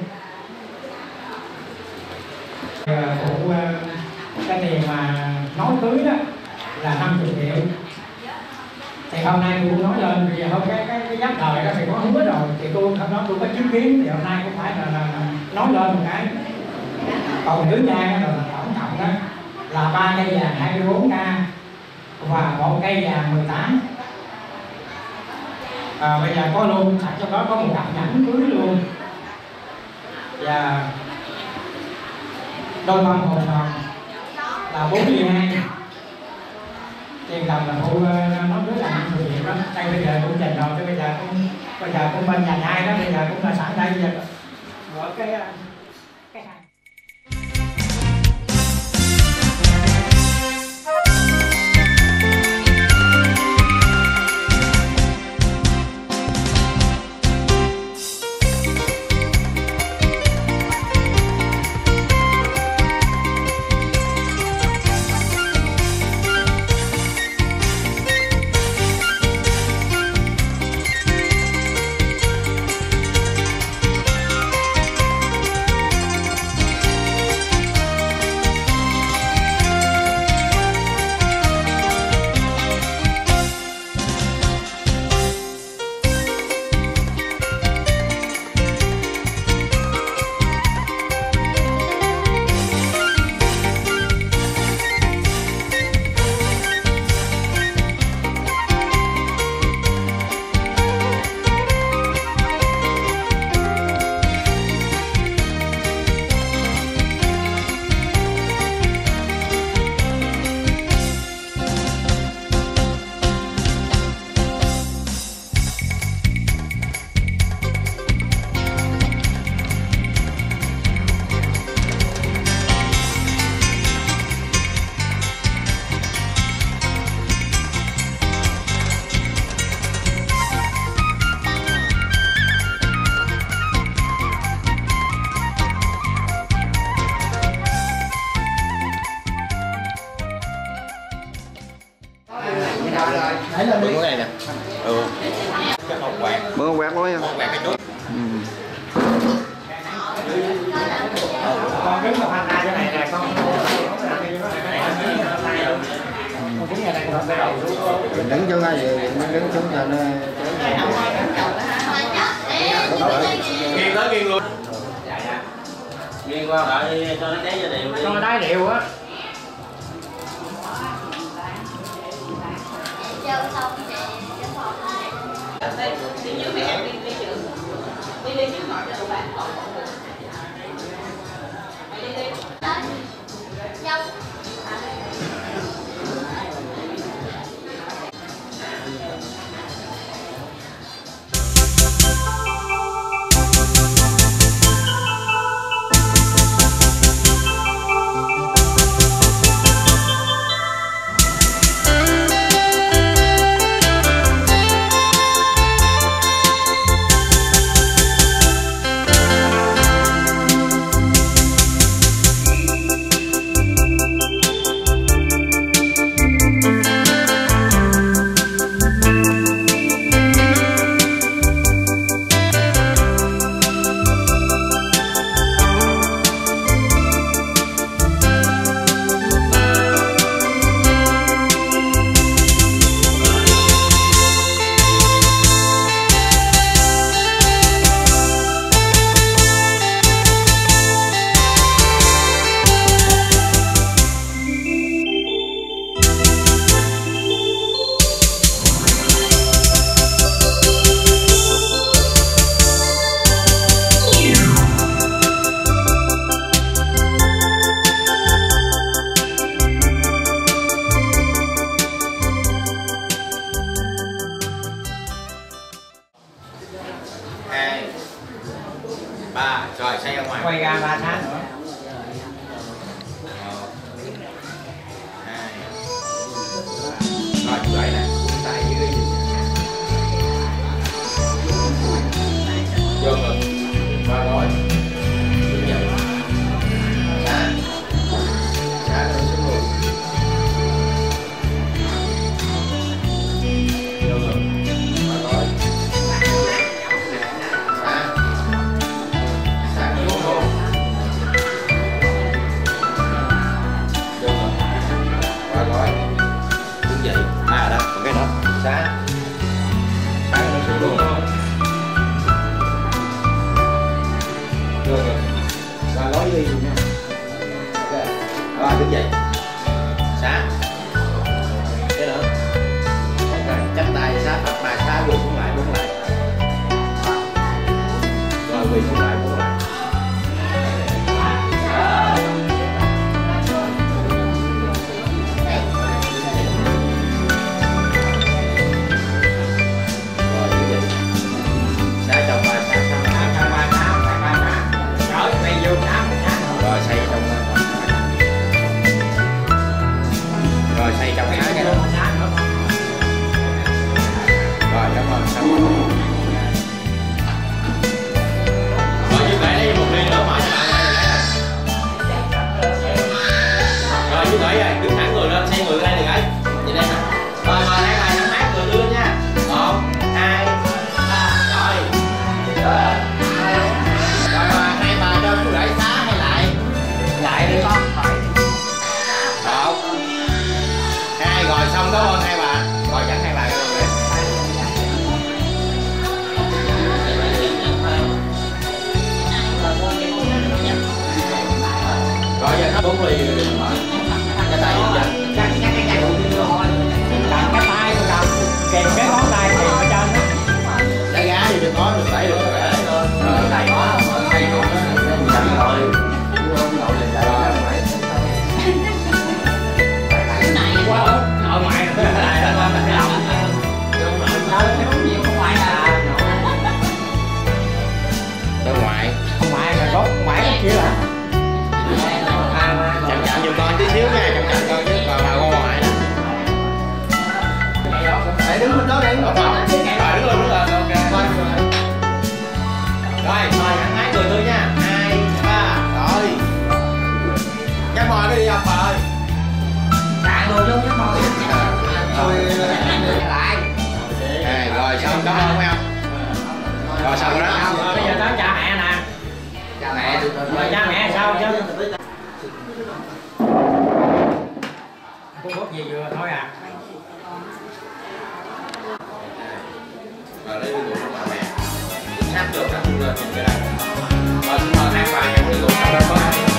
Phụ cái tiền mà nói cưới đó là năm mươi triệu, thì hôm nay tôi cũng nói lên vì hôm cái cái, cái giáp đời đó thì có hứa rồi, thì tôi hôm đó tôi có chứng kiến, thì hôm nay cũng phải là, là, là nói lên một cái. Còn nữ trang là tổng cộng đó là ba cây vàng hai mươi bốn k và một cây vàng mười tám. À, bây giờ có luôn sẵn trong đó có một cặp nhẫn cưới luôn và đôi mâm hồn tròn là bốn mươi hai. Tiền đồng là phụ nó rất là năm mươi triệu đó. Đây bây giờ cũng trình rồi, cái bây giờ cũng bây giờ cũng bên nhà hai đó, bây giờ cũng là sẵn đây bây giờ gọi cái cái này. Bữa này nè. Ừ. Cái hộp quạt. Bữa hộp quạt luôn nha. Hộp quạt cái chút. Ừ. Con đứng vào pha tay cái này nè con. Mình đứng chỗ này vậy, mình đứng xuống là nó nghiêng tới nghiêng luôn. Nghiêng qua đợi cho nó cháy cho đều đi. Cho nó đáy đều á. Đi dưới thì em đi đi chữ đi đi trước ngồi cho tụi bạn đi đi nhau. ba rồi xoay ra ngoài, quay ra ba tháng nữa. Rồi chú ấy nè, tại dưới vô rồi, ba gói đứng dậy, xả xả rồi xuống luôn, vô rồi, ba gói xả xả xuống luôn, vô rồi, ba gói đứng dậy, à đó, còn cái nữa, xả xả nó xuống luôn. Rồi, và gói đi luôn nha. Ok. Rồi đứng dậy. Xá. Cái nữa. Ok, chắp tay xá thật bài xá quỳ xuống lại, bước lại. Rồi quỳ xuống lại, bước lại. Rồi đứng dậy. cảm ơn phải không? Rồi xong rồi đó. Rồi bây giờ tới cha mẹ nè. Cha mẹ được rồi. Cha mẹ sao chứ? Cô bút gì vừa thôi à. Rồi lấy cái gục của mẹ. Hát được đặt lên cái này. Rồi chúng ta hát bài cái gục sau đó có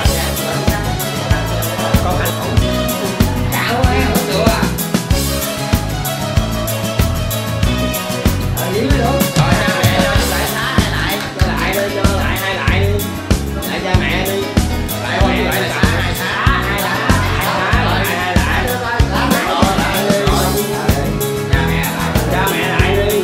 có hành khẩu. Cạo quá không được à. Rồi cha mẹ cho lại xá hai lại, cho lại đi, cho lại hai lại đi. Lại cha mẹ đi. Lại qua lại xá hai xá hai lại. Hai xá lại hai lại. Rồi lại đi. Cha mẹ lại. Cha mẹ lại đi.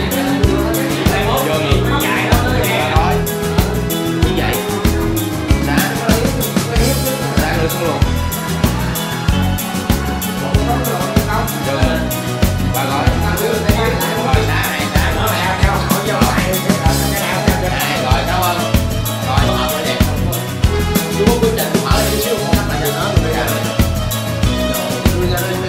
Vô nghỉ chạy đó thôi. Như vậy. Đã. Đã được xong luôn. Vô nghỉ. Bà gọi. Rồi xá hai xá. Nó leo theo hỏi vô lại. Rồi cảm ơn. Rồi hợp rồi đẹp. Chú có quyết định mở đi xíu một cách là cho nó đưa ra đây. Đưa ra đây.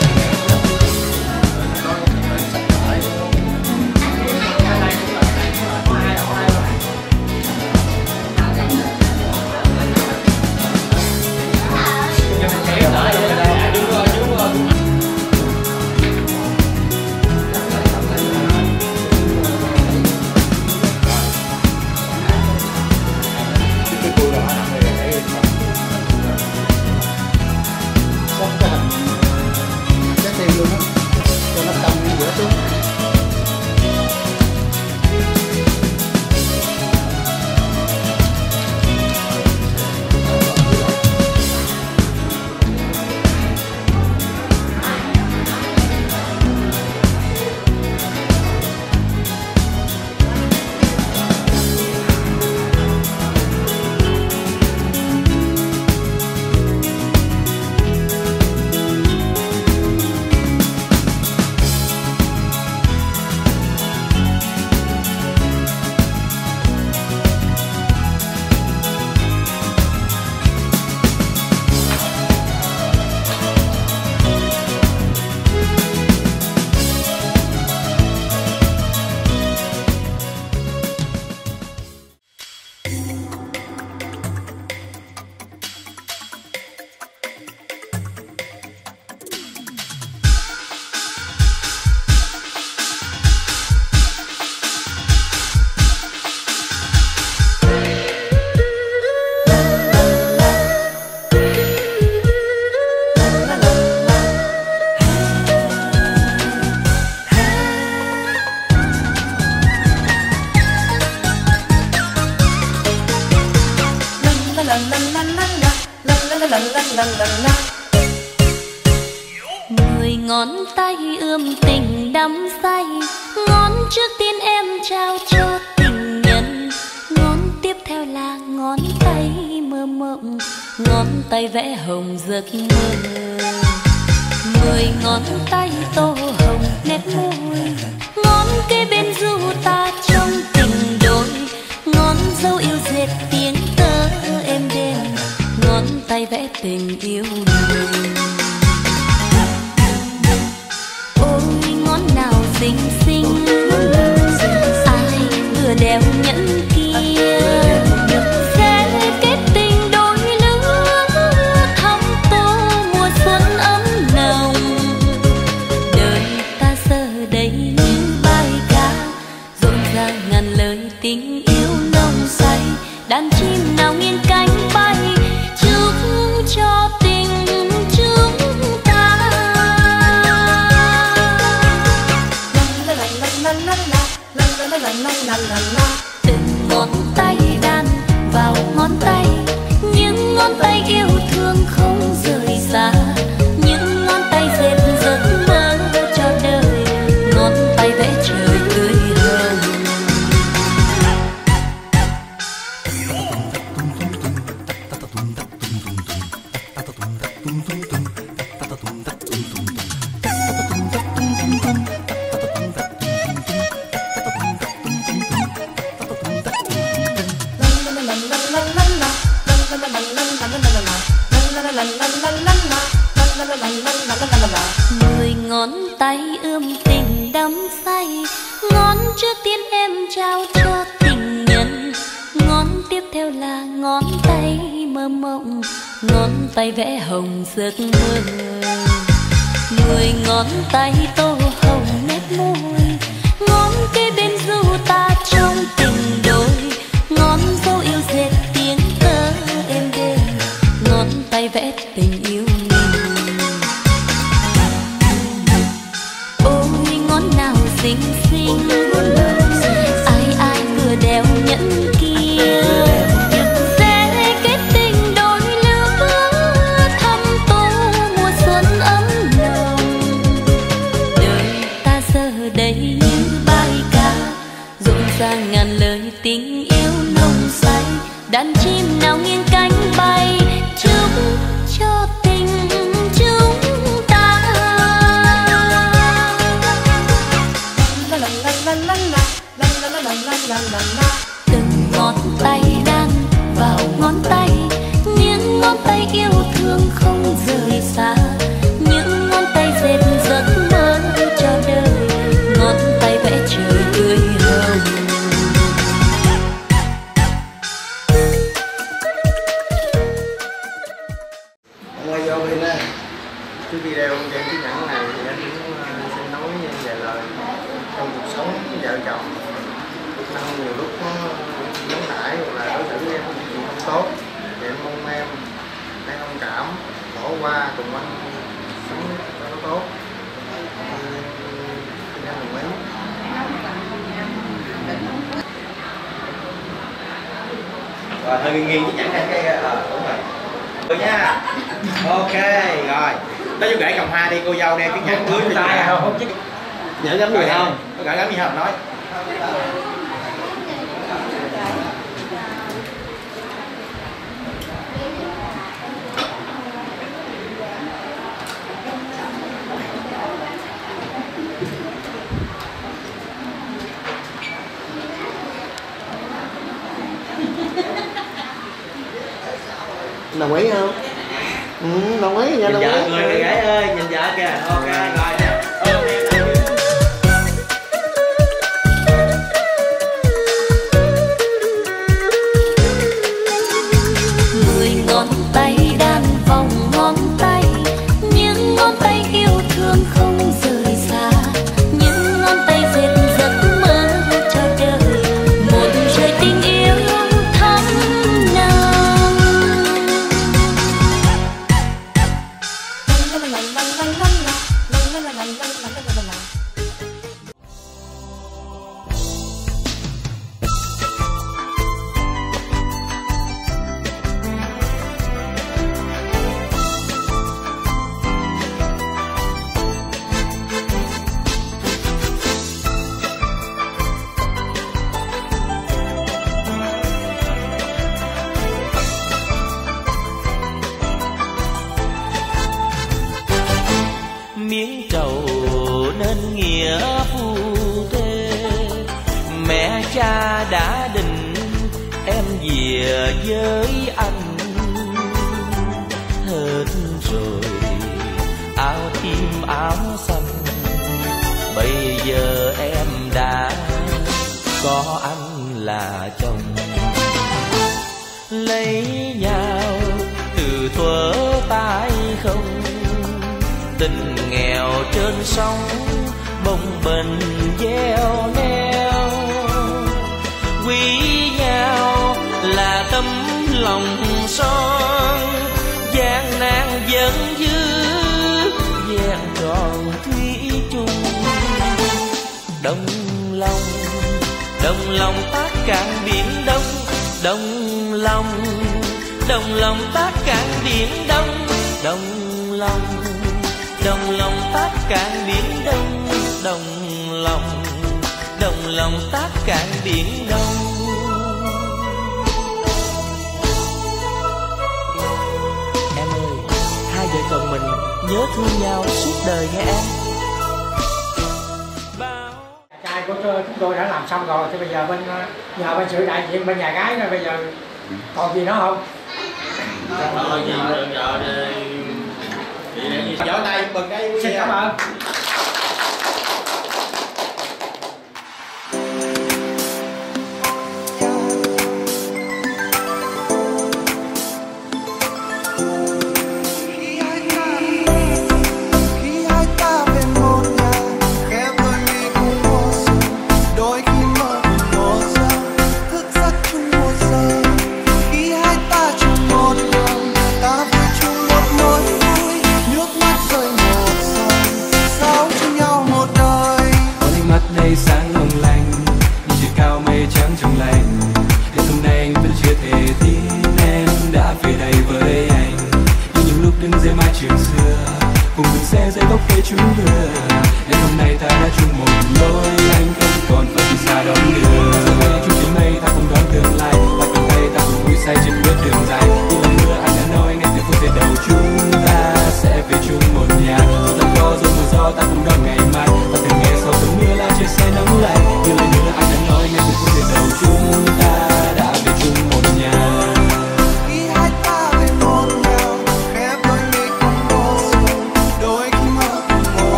Mười ngón tay ươm tình đắm say, ngón trước tiên em trao cho tình nhân, ngón tiếp theo là ngón tay mơ mộng, ngón tay vẽ hồng giấc mơ. Mười ngón tay tô hồng nét môi, ngón kế bên du ta trong tình đôi, ngón dấu yêu dệt tiếng tơ êm đềm, ngón tay vẽ tình yêu người. Ôi ngón nào xinh xinh, ai vừa đeo nhẫn kia, sẽ kết tình đôi lứa, thắm tô mùa xuân ấm nồng. Đời ta giờ đây như bài ca, rộn ràng ngàn lời tình yêu nồng say, đàn chim nào nghiêng cánh bay, chúc cho tình chúng ta. Từng ngón tay đan vào ngón tay, những ngón tay yêu thương không rời xa, những ngón tay dệt giấc mơ cho đời, ngón tay vẽ trời tươi hồng. Mười ngón tay ươm tình đắm say, ngón trước tiên em trao cho tình nhân, ngón tiếp theo là ngón tay mơ mộng, ngón tay vẽ hồng giấc mơ. Mười ngón tay tô hồng nét môi, ngón kế bên du ta trong tình đôi, ngón dấu yêu dệt tiếng thơ êm đềm, ngón tay vẽ tình yêu mình. Ôi ngón nào xinh xinh, ai ai vừa đeo nhẫn kia, sẽ kết tình đôi lứa, thắm tô mùa xuân ấm nồng. Đời ta giờ đây như bài ca, rộn ràng ngàn lời tình yêu nồng say, đàn chim nào nghiêng cánh bay, chúc cho tình chúng ta. Từng ngón tay đan vào ngón tay, những ngón tay yêu thương không rời xa, những ngón tay dệt giấc mơ cho đời, ngón tay vẽ trời tươi hồng. Ngoài vô bên á, cái video trên cái nhẫn này thì anh cũng xin nói như vậy là trong cuộc sống vợ chồng năng nhiều lúc nó nóng nảy hoặc là đối xử em không tốt, thì em mong em hãy thông cảm bỏ qua cùng anh sống cho nó tốt. Xin em đồng ý. Rồi hơi nghiêng với nhẫn này cái ờ đúng rồi. Rồi nha. Ok rồi. Tới vô gãy cầm hoa đi, cô dâu đeo cái nhẫn cưới cho tay không? Nhẫn gắm gì không? Có gãy gắm gì không nói. Đồng ý không? Ừ, đồng ý nha, đồng ý. Nhìn vợ người gái ơi, nhìn vợ kìa. Ok rồi nè. Mười ngón tay đan vòng ngón tay, những ngón tay yêu thương không rời xa, những ngón tay dệt giấc mơ cho đời, một trời tình yêu thắm nồng. Miếng trầu nên nghĩa phu thê, mẹ cha đã định em về với anh. Hết rồi áo tím áo xanh, bây giờ em đã có anh là chồng. Lấy nhau từ thuở tay không, tình nghèo trên sông bồng bềnh gieo neo. Quý nhau là tấm lòng son, gian nan vẫn giữ vẹn tròn thủy chung. Đồng lòng đồng lòng tác cạn biển đông, đồng lòng đồng lòng tác cạn biển đông, đồng lòng đồng lòng tác cạn biển đông, đồng lòng đồng lòng tác cạn biển đông. Em ơi, hai vợ chồng mình nhớ thương nhau suốt đời nghe em. Trai của tôi, chúng tôi đã làm xong rồi, thì bây giờ bên nhờ bên sự đại diện bên nhà gái rồi, bây giờ còn gì nữa không? Thôi gì nữa giờ vỗ tay mừng đây. Xin cảm ơn.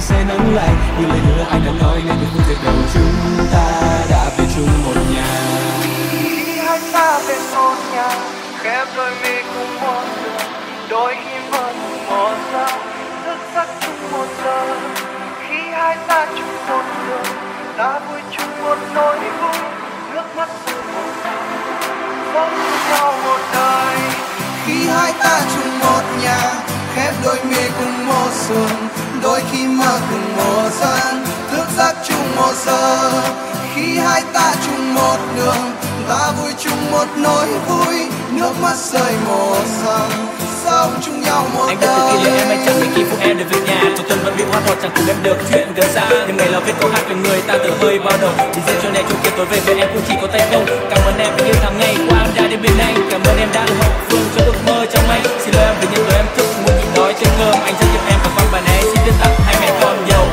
sẽ nắng lại như lời hứa anh đã nói ngay từ phút giây đầu chúng ta đã về chung một nhà. Khi hai ta về một nhà khép đôi mi cùng một giường, đôi khi mơ cùng một giờ thức giấc chung một giờ. Khi hai ta chung một đường ta vui chung một nỗi vui, nước mắt rơi một dòng sống chung nhau một đời. Khi hai ta chung một nhà khép đôi mi cùng một giường, đôi khi mơ cùng một giờ thức giấc chung một giờ. Khi hai ta chung một đường ta vui chung một nỗi vui, nước mắt rơi một dòng sống chung nhau một anh đời. Anh biết từ kia em anh chẳng để khi phụ em được về nhà, trong tuần vẫn bị hoa một chẳng cùng em được chuyện gần xa. Nhưng ngày là viết câu hát về người ta từ hơi bao đầu, chỉ riêng cho nên chung kia tối về với em cũng chỉ có tay không. Cảm ơn em vì yêu tháng ngày qua em đã đến bên anh, cảm ơn em đã được hậu phương cho ước mơ trong anh. Xin lỗi em vì những lời em thức muốn nhịn đói trên cơm, anh rất yêu em và con bà này xin tiết tặng hai mẹ con giàu.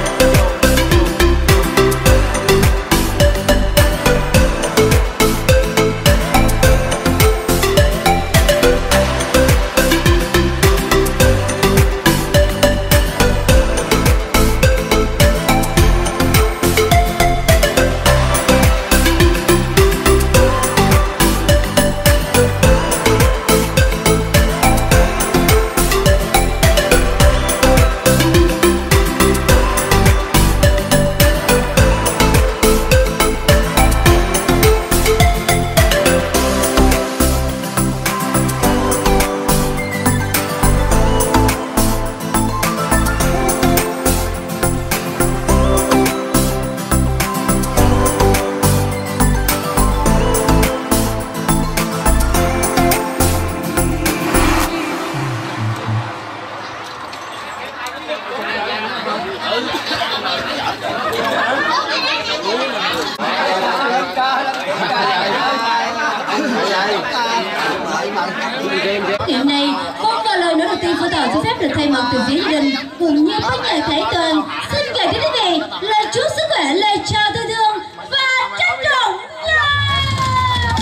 Hiện nay, một vài lời nói đầu tiên của tờ xin phép được thay mặt từ phía gia đình cũng như các nhà thể tên xin gửi đến quý vị lời chúc sức khỏe, lời chào thân thương và trân trọng nhau.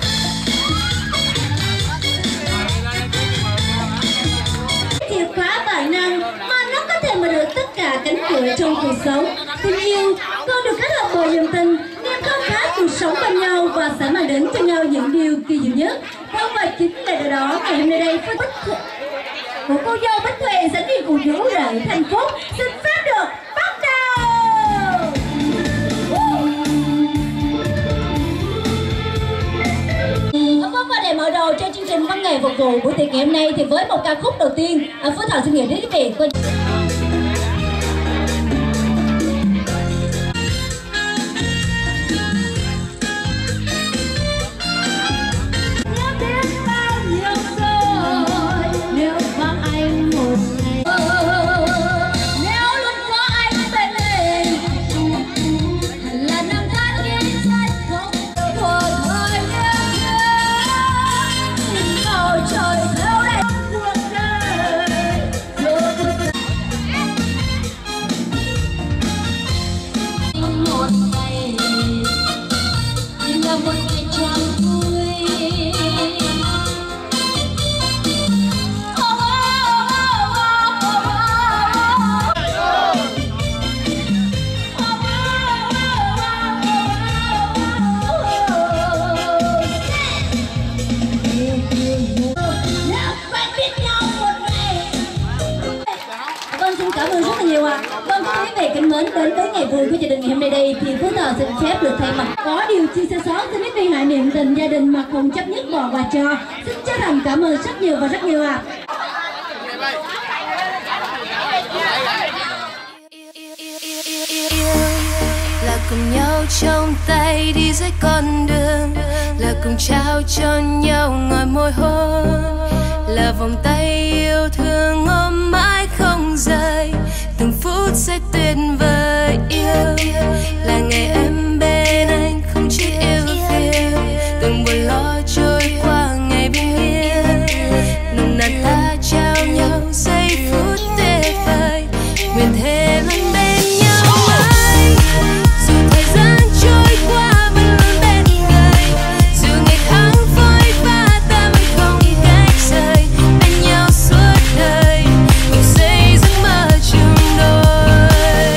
Chìa khóa bản năng mà nó có thể mở được tất cả cánh cửa trong cuộc sống. Tình yêu còn được kết hợp bởi niềm tin, niềm khao khát cuộc sống bên nhau và sẽ mang đến cho nhau những điều kỳ diệu nhất. Không và chính là điều đó ngày hôm nay đây phân tích của cô dâu Bích Thùy sẽ đi cùng Vũ Rệ Thành Phúc xin phép được bắt đầu. Vâng, và để mở đầu cho chương trình văn nghệ phục vụ buổi tiệc ngày hôm nay thì với một ca khúc đầu tiên, Phước Thọ xin gửi đến quý vị. Kính mến, đến với ngày vui của gia đình ngày hôm nay đây thì Phước Thọ xin phép được thay mặt có điều chi sơ sót xin quý vị hãy niệm tình gia đình mà không chấp nhất bỏ quà cho. Xin chân thành cảm ơn rất nhiều và rất nhiều ạ. Là cùng nhau trong tay đi dưới con đường, là cùng trao cho nhau ngòi môi hôn, là vòng tay yêu thương ôm mãi không rời, từng phút sẽ tuyệt vời yêu. Là ngày em bên anh không chỉ yêu phiền, từng buồn lo trôi qua ngày bình yên, nồng nàn ta trao nhau giây phút tuyệt vời, nguyện thề luôn bên nhau mãi. Dù thời gian trôi qua vẫn luôn bên người, dù ngày tháng vội vã ta vẫn không cách rời, bên nhau suốt đời cùng xây giấc mơ chung đôi.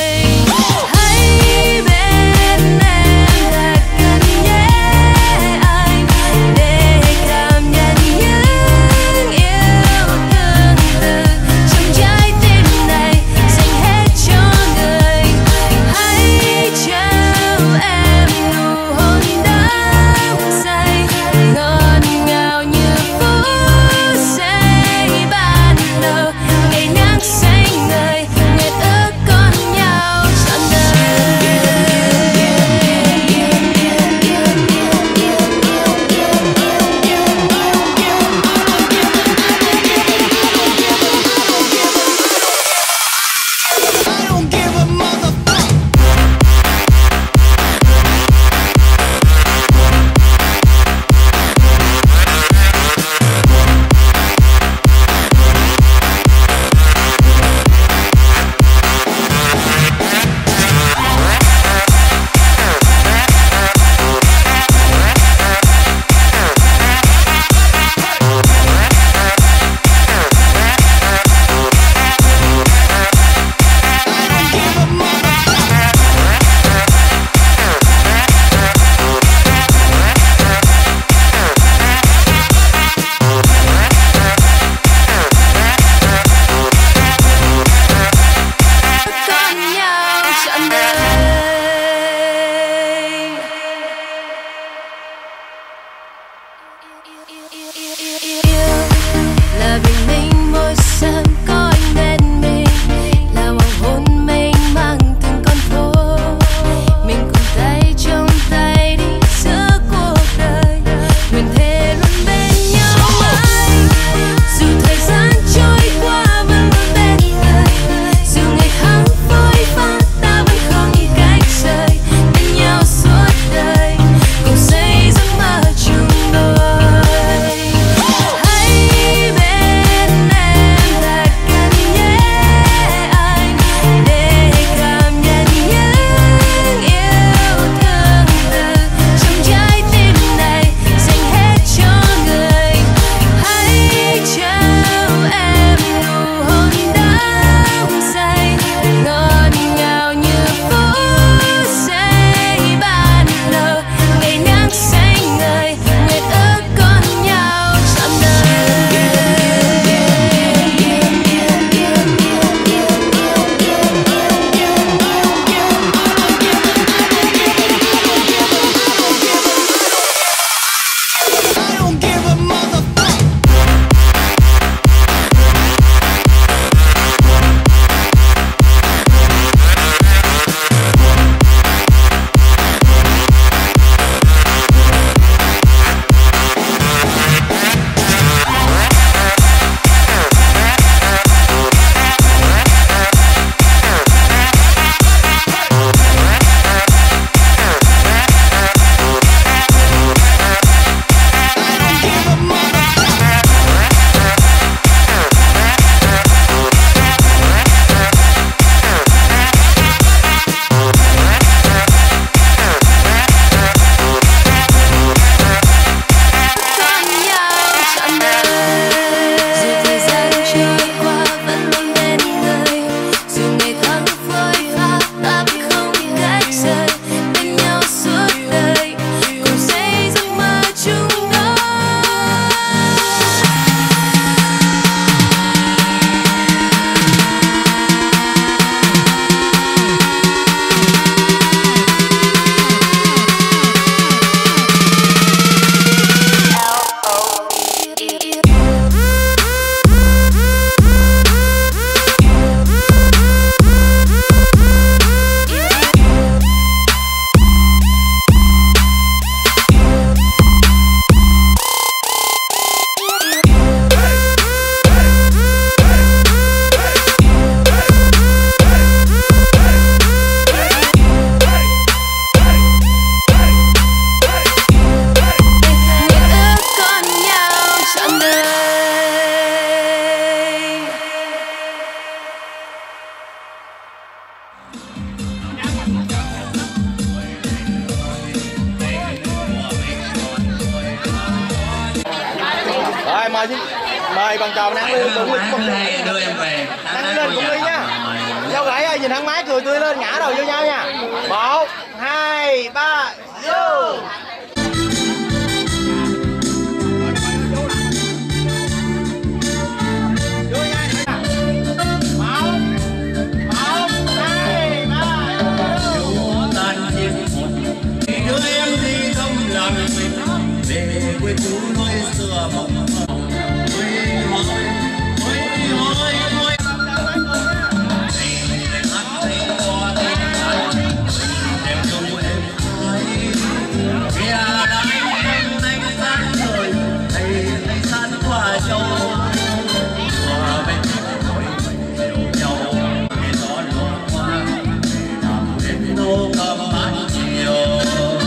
mời xin mời bằng trò nắng lên cũng Tháng hai đưa em về. nắng lên cũng đi nha. Dâu gãy ơi, nhìn thằng máy cười tươi lên, ngã đầu vô nhau nha. Một, hai, ba, vô. Quê cũ nỗi xưa mộng mộng quê hối quê hối quê thầy hát thầy qua thầy hát em không em thấy kia lại em anh sát rồi thầy thầy sát qua châu qua bên nỗi hiểu nhau để gió lùa qua làm em nô cầm bán chiều.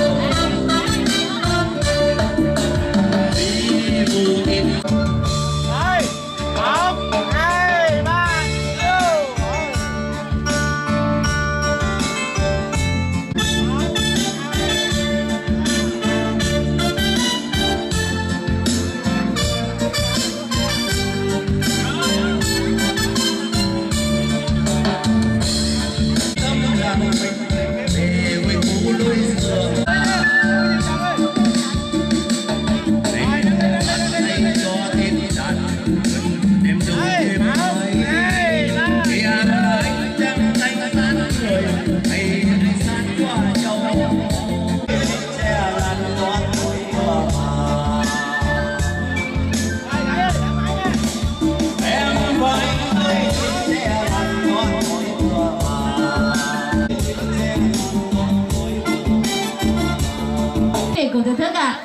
Cùng thưởng thức ạ.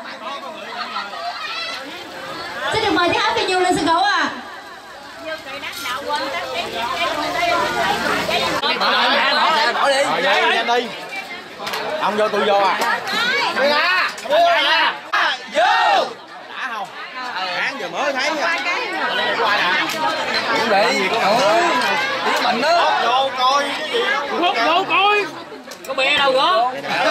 Xin được mời Thế Áo Phi Nhung lên sân khấu ạ. Bỏ đi, nhanh đi. Ông vô, tôi vô à. Đi ra. Vô. Đã không? Sáng giờ mới thấy nha. Qua nè. Cũng đi. Tiếng mình đó. Vô coi cái gì. Vô coi. Có bia đâu đó.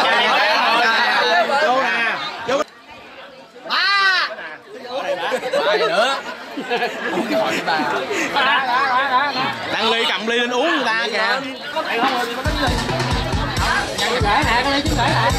Vô nè. Vô. Ba. Ba gì nữa. Uống cái hỏi bà. Đăng ly cầm ly lên uống người ta kìa. Gãy nè, cái ly chú gãy lại.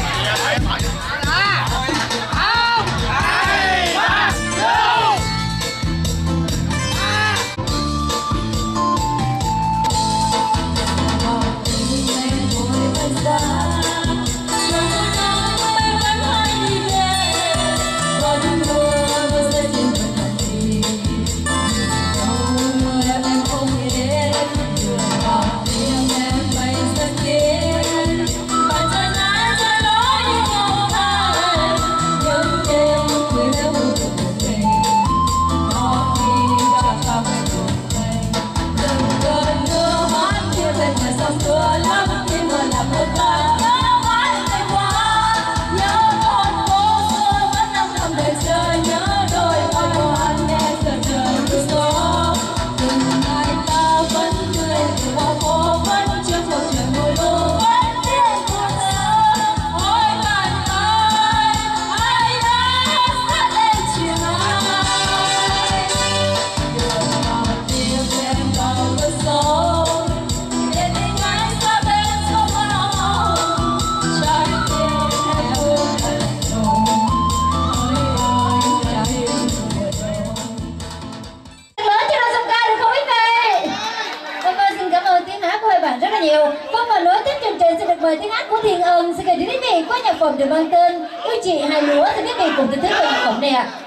Mời tiếng hát của Thiên Ân xin gửi đến quý vị qua nhạc phẩm được mang tên Yêu Chị Hai Lúa. Xin quý vị cùng thưởng thức bài nhạc phẩm này ạ.